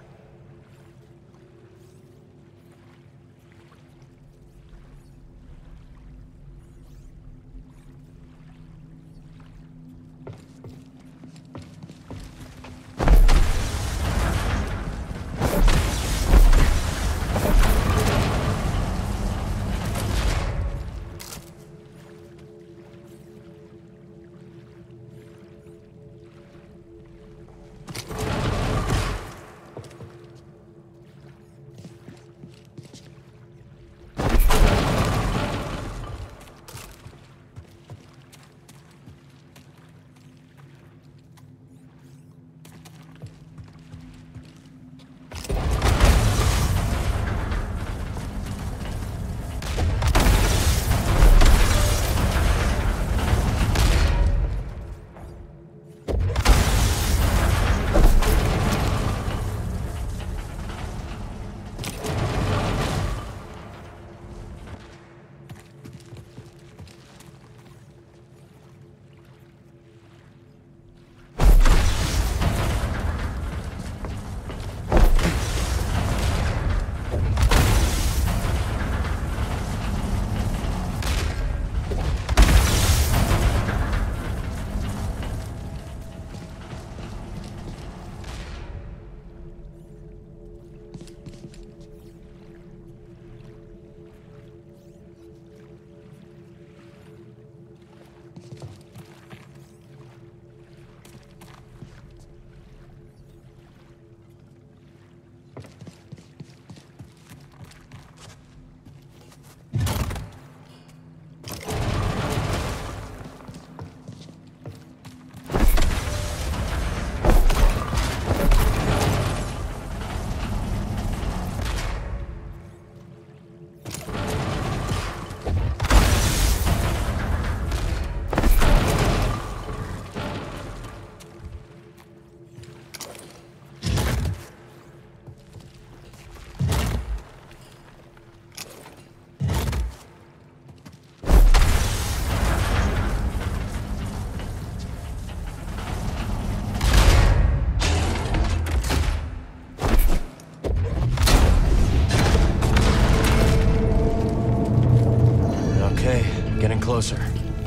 Closer.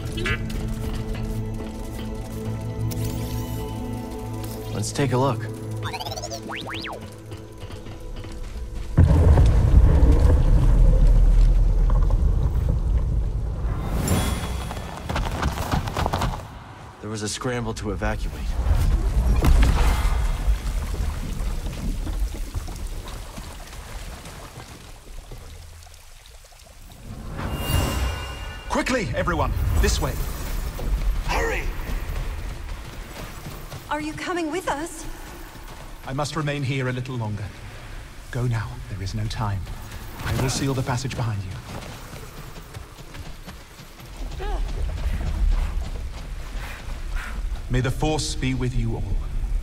Let's take a look. was a scramble to evacuate. Quickly, everyone! This way! Hurry! Are you coming with us? I must remain here a little longer. Go now, there is no time. I will seal the passage behind you. May the Force be with you all.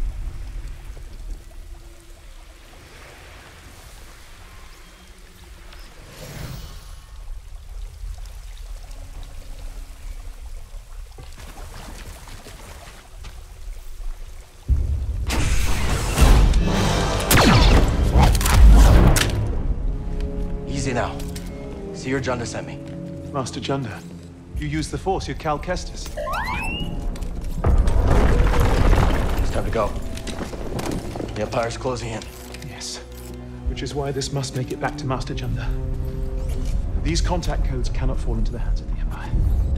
Easy now. Seer Junda sent me. Master Junda, you used the Force, you're Cal Kestis. It's time to go. The Empire's closing in. Yes, which is why this must make it back to Master Junda. These contact codes cannot fall into the hands of the Empire.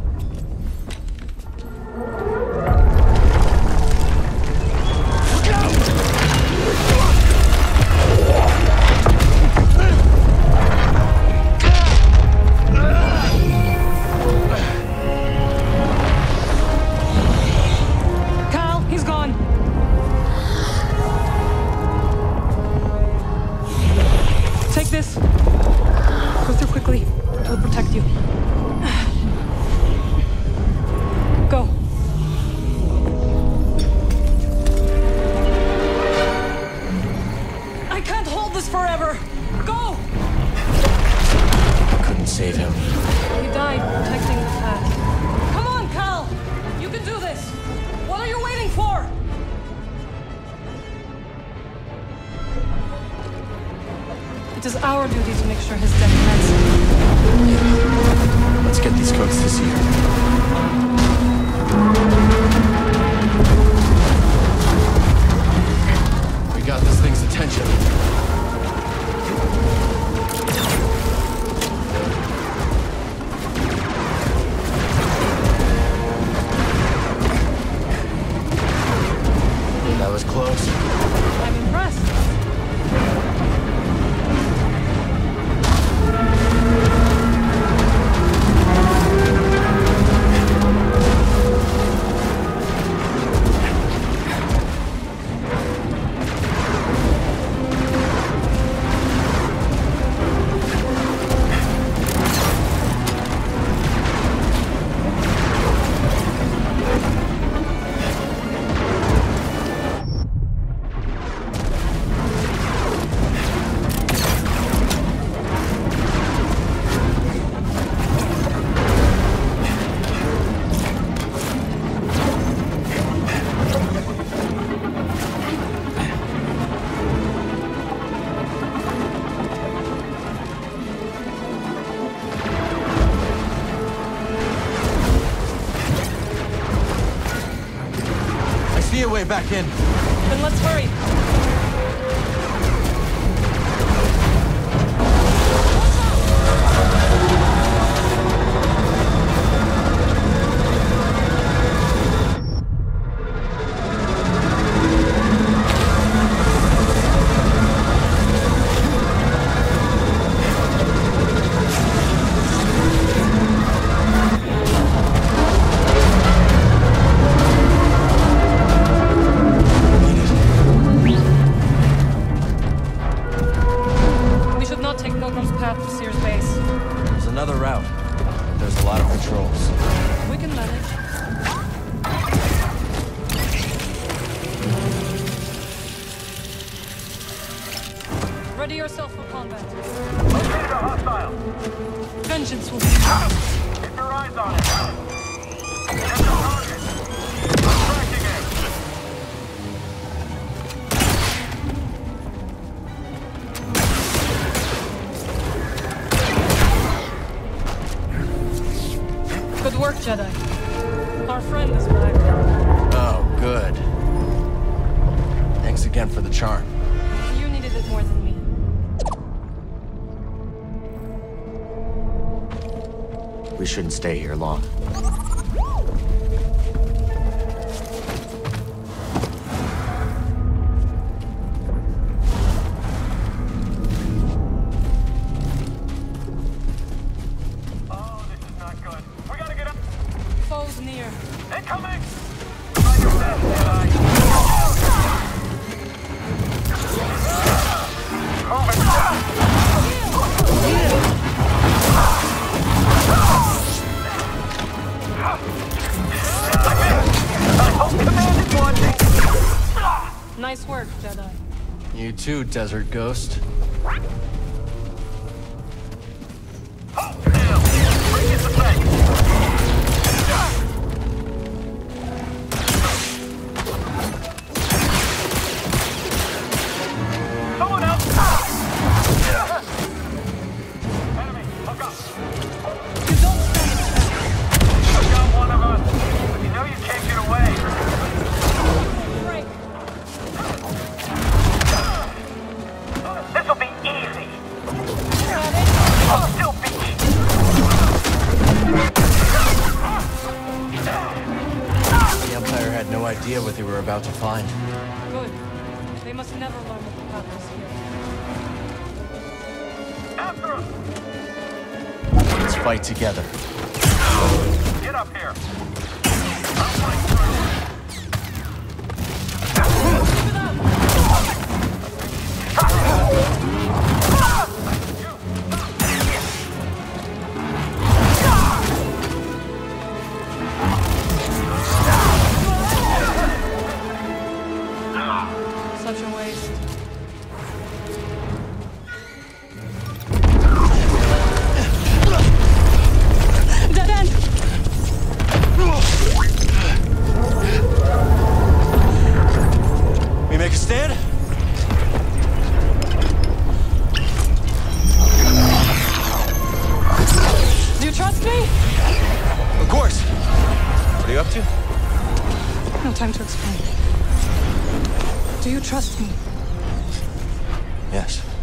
It is our duty to make sure his death ends. Let's get these codes to Seer. We got this thing's attention. That was close. I'm impressed. See a way back in. Then let's hurry. Ready yourself for combat. Located a hostile. Vengeance will be. Keep your eyes on it. Get the target. I'm tracking him. Good work, Jedi. Our friend is back. Oh, good. Thanks again for the charm. You needed it more than me. We shouldn't stay here long. You too, Desert Ghost. What they were about to find. Good. They must never learn that the path is here. Let's fight together. Get up here. Such a waste. Dead end! We make a stand? Do you trust me? Of course. What are you up to? No time to explain. Do you trust me? Yes.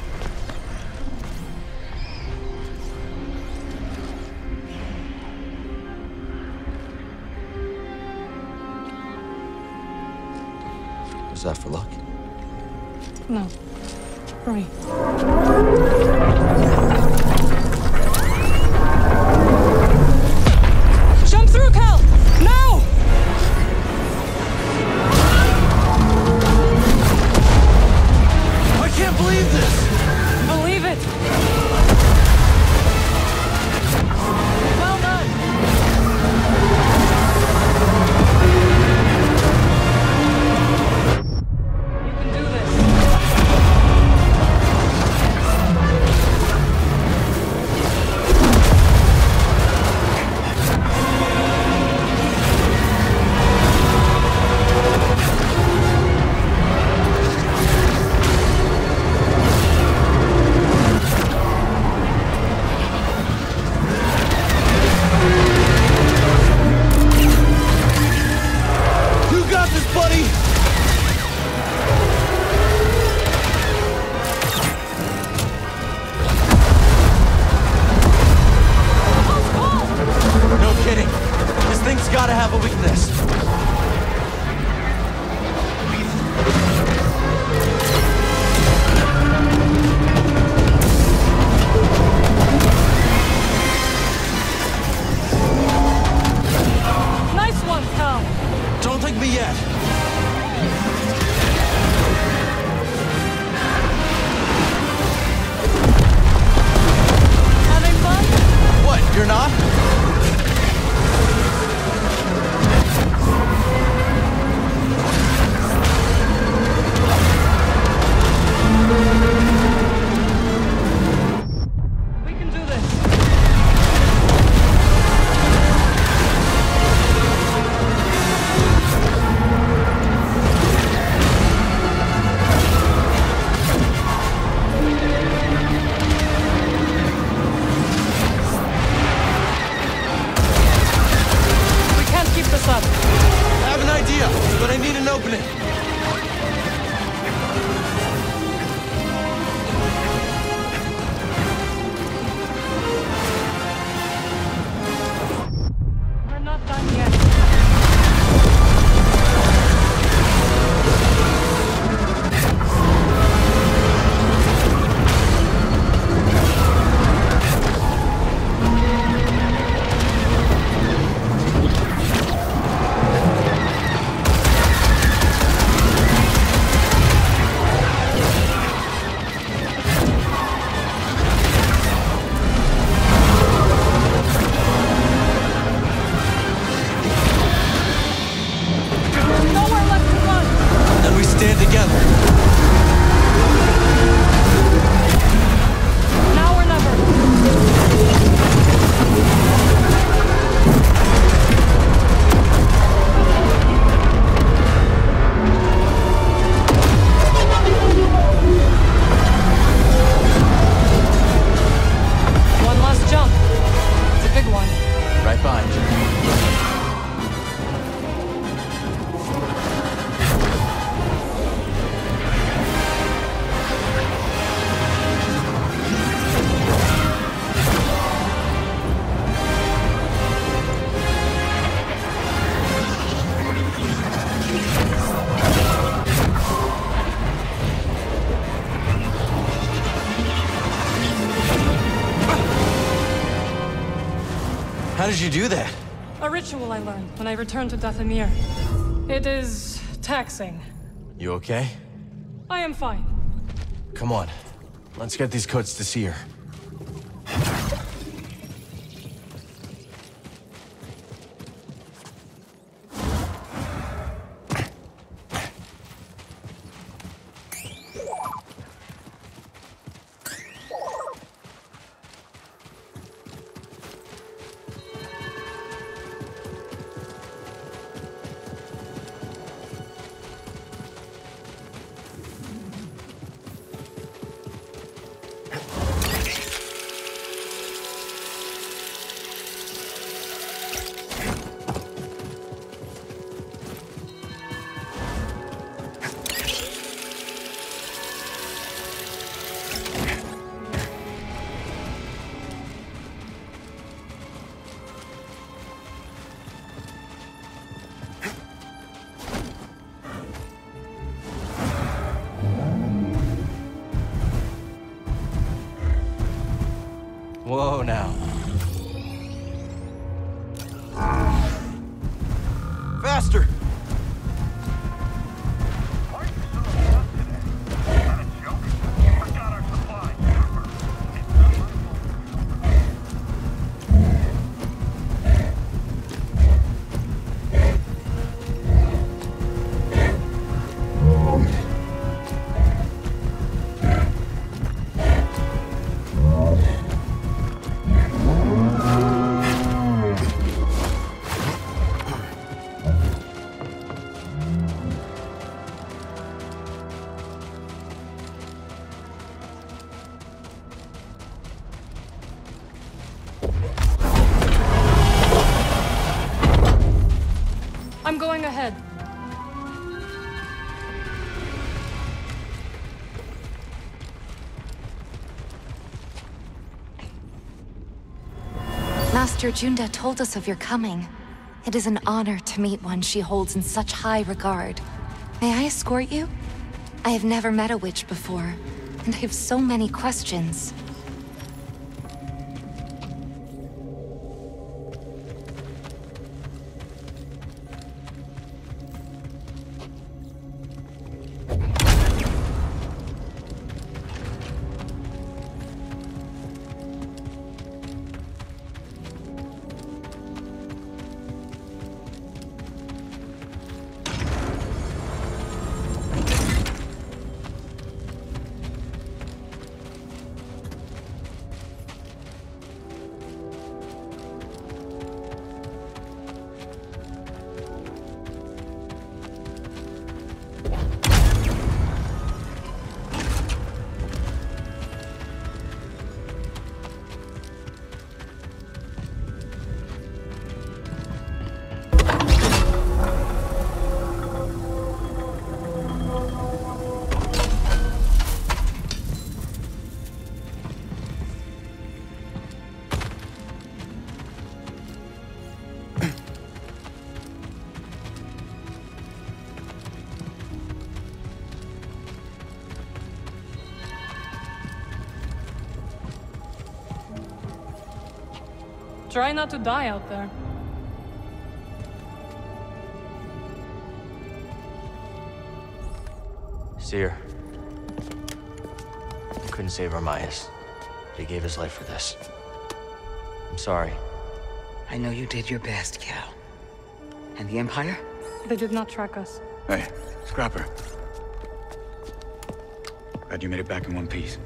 Was that for luck? No. Hurry. Jump through, Cal! Now! I can't believe this! Believe it! Well done! You can do this. You got this, buddy! No kidding. This thing's gotta have a weakness. Nice one, Cal! Don't think me yet. Having fun? What, you're not? We can do this. one. Right behind you. How did you do that? A ritual I learned when I returned to Dathomir. It is taxing. You okay? I am fine. Come on. Let's get these coats to Seer. Whoa, now. Faster! I'm going ahead. Master Junda told us of your coming. It is an honor to meet one she holds in such high regard. May I escort you? I have never met a witch before, and I have so many questions. Try not to die out there. Seer. Couldn't save Armaius. But he gave his life for this. I'm sorry. I know you did your best, Cal. And the Empire? They did not track us. Hey, Scrapper. Glad you made it back in one piece.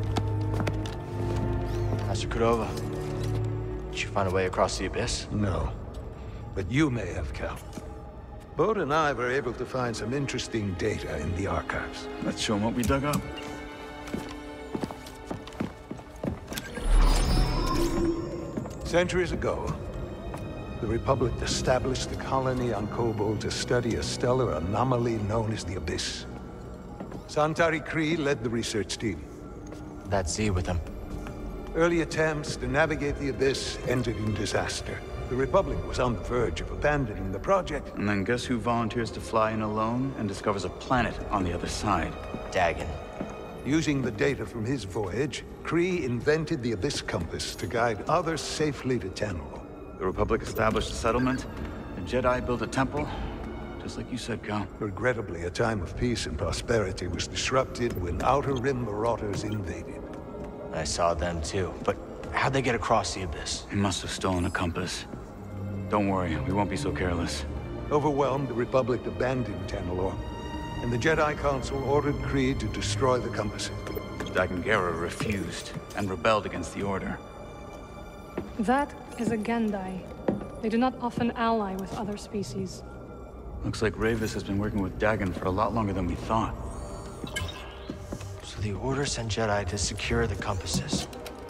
Master Cordova. Did you find a way across the Abyss? No. But you may have, Cal. Bode and I were able to find some interesting data in the archives. Let's show them what we dug up. Centuries ago, the Republic established a colony on Kobol to study a stellar anomaly known as the Abyss. Santari Khri led the research team. That Z with him. Early attempts to navigate the Abyss ended in disaster. The Republic was on the verge of abandoning the project. And then guess who volunteers to fly in alone and discovers a planet on the other side? Dagan. Using the data from his voyage, Khri invented the Abyss Compass to guide others safely to Tanalorr. The Republic established a settlement, the Jedi built a temple, just like you said, Cal. Regrettably, a time of peace and prosperity was disrupted when Outer Rim marauders invaded. I saw them too, but how'd they get across the Abyss? He must have stolen a compass. Don't worry, we won't be so careless. Overwhelmed, the Republic abandoned Tanalorr, and the Jedi Council ordered Khri to destroy the compasses. Dagan Gera refused, and rebelled against the Order. That is a Gendai. They do not often ally with other species. Looks like Rayvis has been working with Dagan for a lot longer than we thought. So the Order sent Jedi to secure the compasses.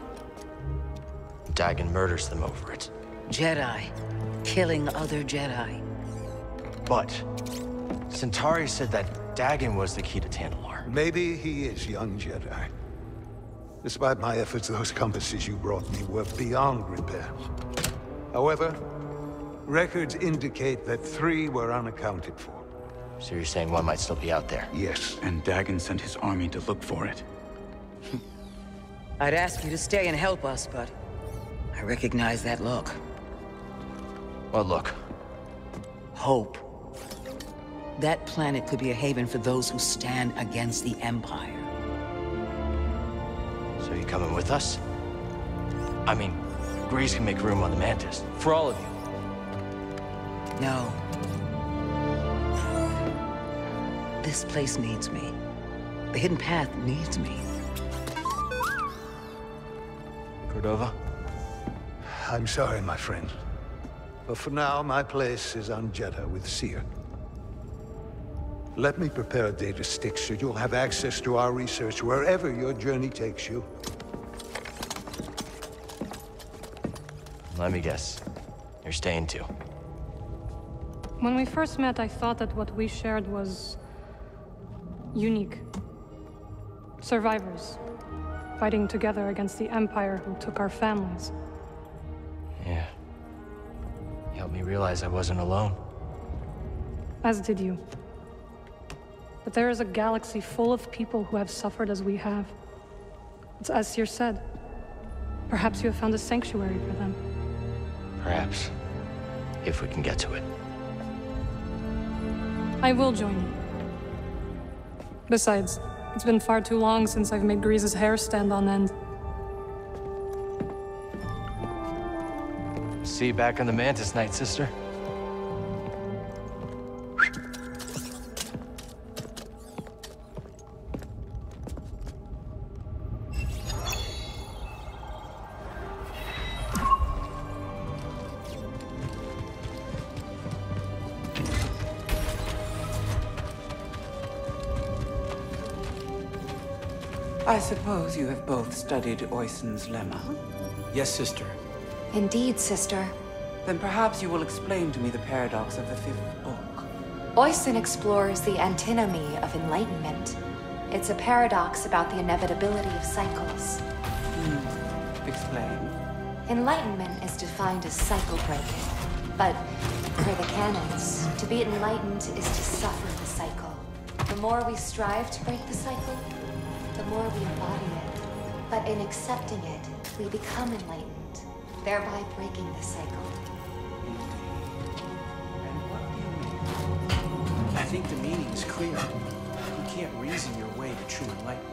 Dagan murders them over it. Jedi. Killing other Jedi. But Santari said that Dagan was the key to Tanalorr. Maybe he is, young Jedi. Despite my efforts, those compasses you brought me were beyond repair. However, records indicate that 3 were unaccounted for. So you're saying one might still be out there? Yes. And Dagan sent his army to look for it. I'd ask you to stay and help us, but I recognize that look. What look? Hope. That planet could be a haven for those who stand against the Empire. So you coming with us? I mean, Greez can make room on the Mantis. For all of you. No. This place needs me. The Hidden Path needs me. Cordova? I'm sorry, my friend. But for now, my place is on Jedha with Cere. Let me prepare a data stick so you'll have access to our research wherever your journey takes you. Let me guess. You're staying too. When we first met, I thought that what we shared was unique. Survivors, fighting together against the Empire who took our families. Yeah. You helped me realize I wasn't alone. As did you. But there is a galaxy full of people who have suffered as we have. It's as Cere said. Perhaps you have found a sanctuary for them. Perhaps. If we can get to it. I will join you. Besides, it's been far too long since I've made Greez's hair stand on end. See you back on the Mantis, Night Sister. I suppose you have both studied Oisin's lemma? Yes, sister. Indeed, sister. Then perhaps you will explain to me the paradox of the 5th book. Oisin explores the antinomy of enlightenment. It's a paradox about the inevitability of cycles. Explain. Enlightenment is defined as cycle breaking. But, per the canons, to be enlightened is to suffer the cycle. The more we strive to break the cycle, the more we embody it. But in accepting it, we become enlightened, thereby breaking the cycle. I think the meaning is clear. You can't reason your way to true enlightenment.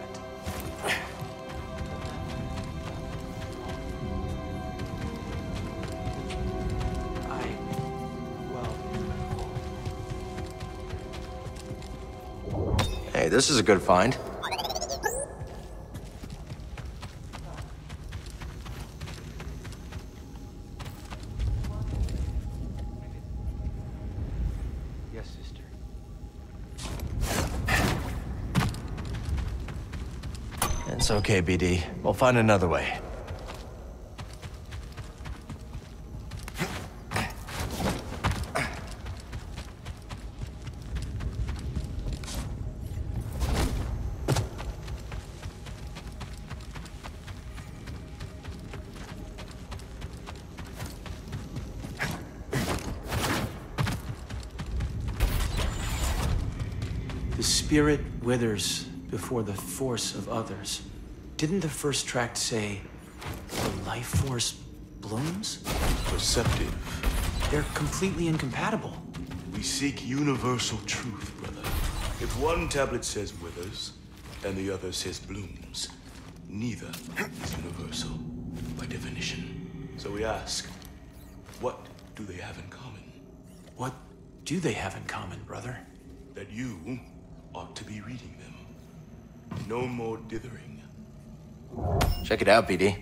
Hey, this is a good find. Yes, sister. It's okay, BD. We'll find another way. spirit withers before the force of others. Didn't the first tract say the life force blooms? Perceptive. They're completely incompatible. We seek universal truth, brother. If one tablet says withers, and the other says blooms, neither is universal, by definition. So we ask, what do they have in common? What do they have in common, brother? That you ought to be reading them. No more dithering. Check it out, BD.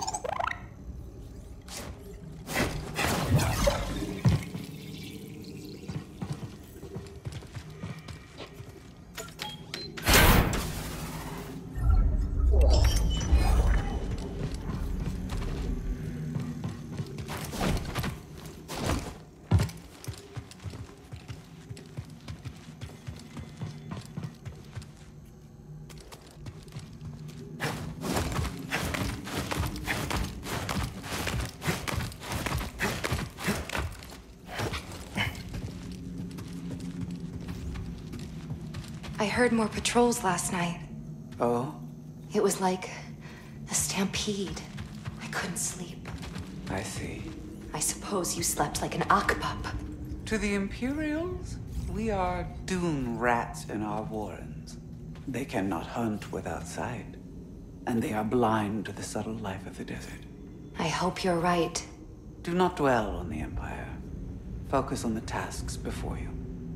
I heard more patrols last night. Oh? It was like a stampede. I couldn't sleep. I see. I suppose you slept like an Akpup. To the Imperials, we are dune rats in our warrens. They cannot hunt without sight, and they are blind to the subtle life of the desert. I hope you're right. Do not dwell on the Empire. Focus on the tasks before you.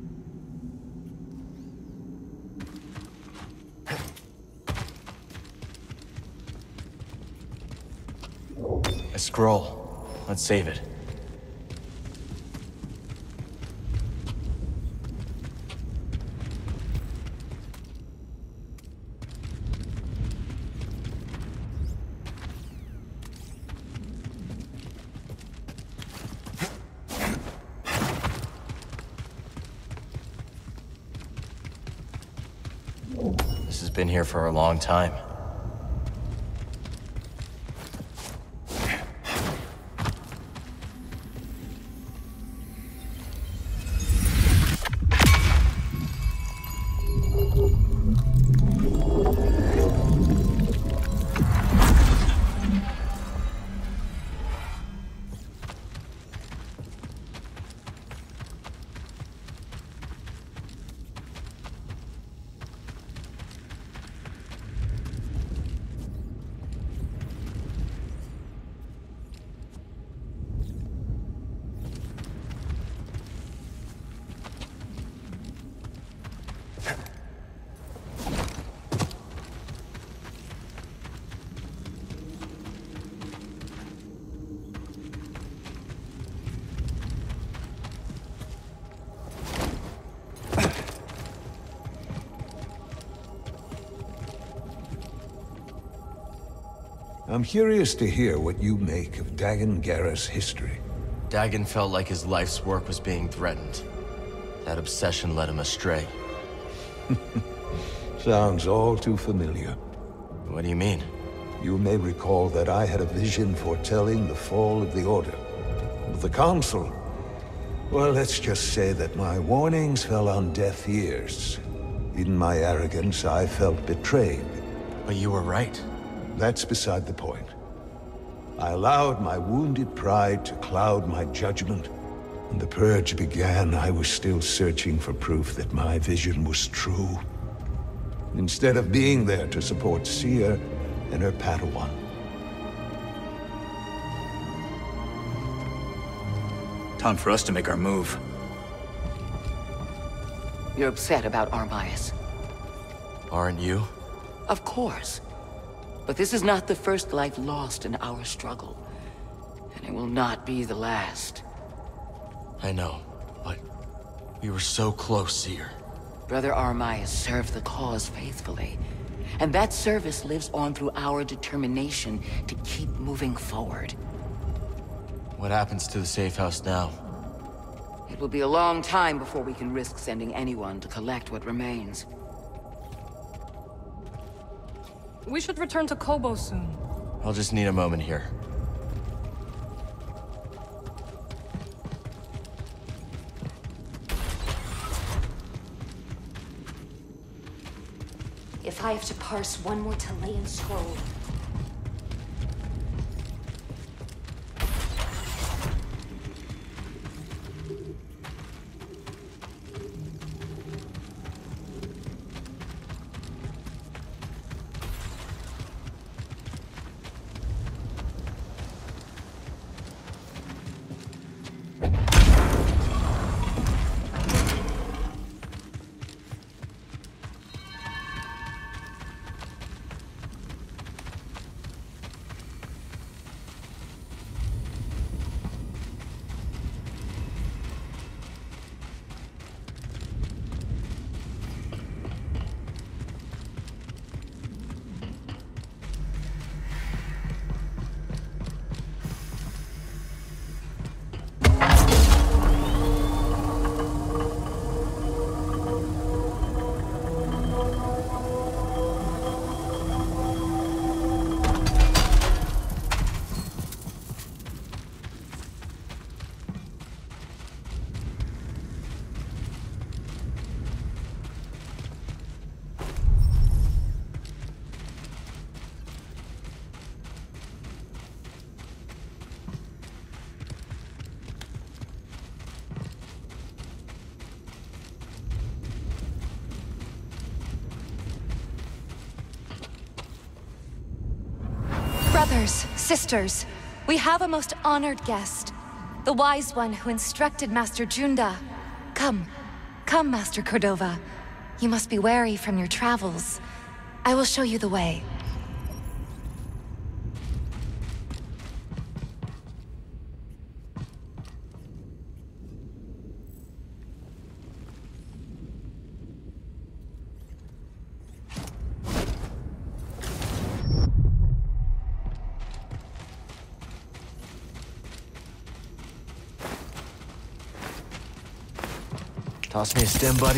A scroll. Let's save it. This has been here for a long time. I'm curious to hear what you make of Dagan Gera's history. Dagan felt like his life's work was being threatened. That obsession led him astray. Sounds all too familiar. What do you mean? You may recall that I had a vision foretelling the fall of the Order. But the Council... well, let's just say that my warnings fell on deaf ears. In my arrogance, I felt betrayed. But you were right. That's beside the point. I allowed my wounded pride to cloud my judgment. When the Purge began, I was still searching for proof that my vision was true. Instead of being there to support Cere and her Padawan. Time for us to make our move. You're upset about Armias. Aren't you? Of course. But this is not the first life lost in our struggle. And it will not be the last. I know, but we were so close, Cere. Brother Armias served the cause faithfully. And that service lives on through our determination to keep moving forward. What happens to the safe house now? It will be a long time before we can risk sending anyone to collect what remains. We should return to Koboh soon. I'll just need a moment here. if I have to parse one more Telean scroll. Brothers, sisters, we have a most honored guest. The wise one who instructed Master Junda. Come, Master Cordova. You must be wary from your travels. I will show you the way. Toss me a stim, buddy.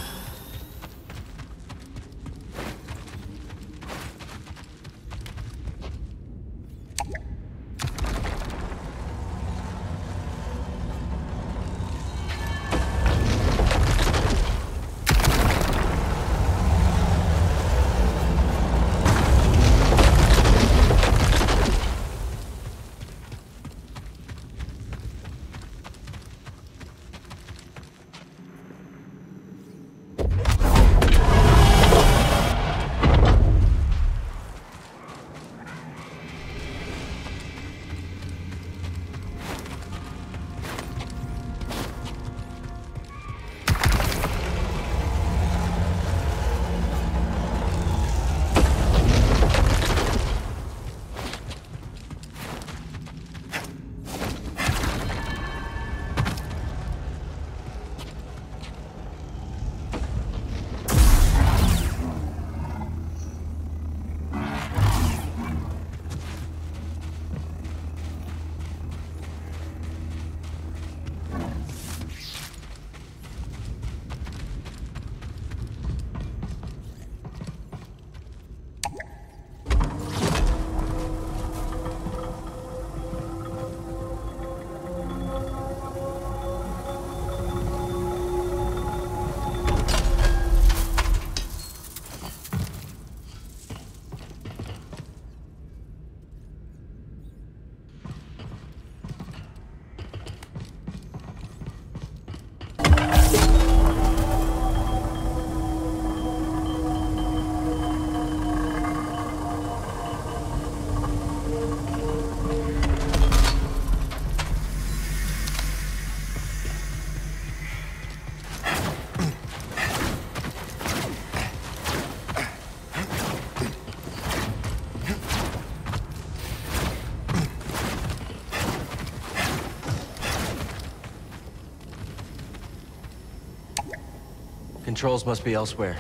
Controls must be elsewhere.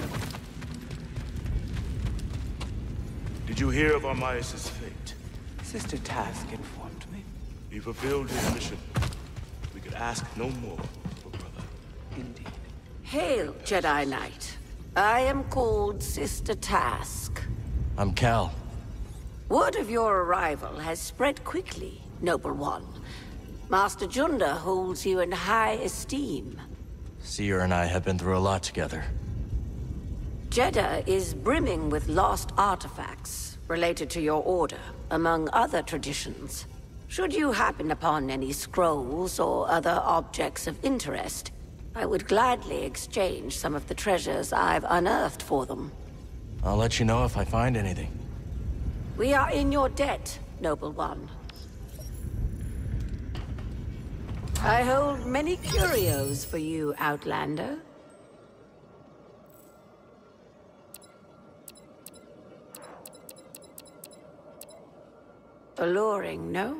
Did you hear of Armias' fate? Sister Task informed me. He fulfilled his mission. We could ask no more for brother. Indeed. Hail, Jedi Knight. I am called Sister Task. I'm Cal. Word of your arrival has spread quickly, Noble One. Master Junda holds you in high esteem. Seer and I have been through a lot together. Jeddah is brimming with lost artifacts related to your order, among other traditions. Should you happen upon any scrolls or other objects of interest, I would gladly exchange some of the treasures I've unearthed for them. I'll let you know if I find anything. We are in your debt, Noble One. I hold many curios for you, Outlander. Alluring, no?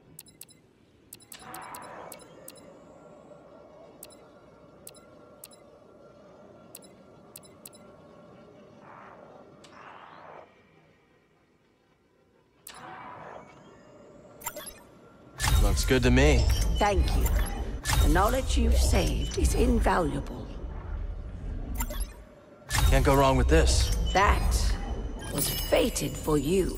Looks good to me. Thank you. The knowledge you've saved is invaluable. Can't go wrong with this. That was fated for you.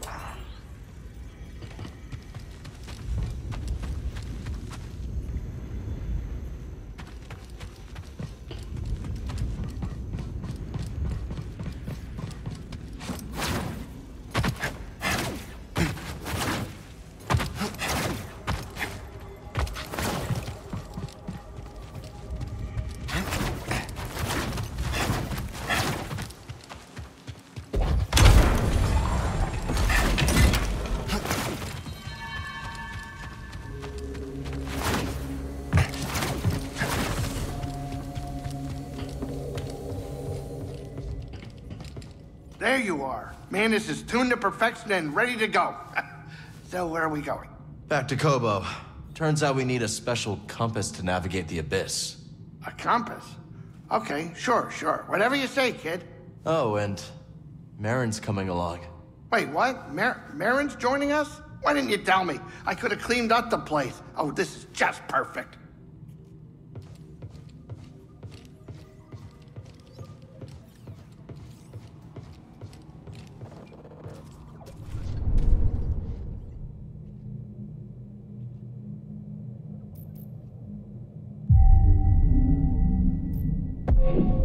There you are. Mantis is tuned to perfection and ready to go. So where are we going? Back to Kobo. Turns out we need a special compass to navigate the Abyss. A compass? Okay, sure. Whatever you say, kid. Oh, and Marin's coming along. Wait, what? Marin's joining us? Why didn't you tell me? I could have cleaned up the place. Oh, this is just perfect. you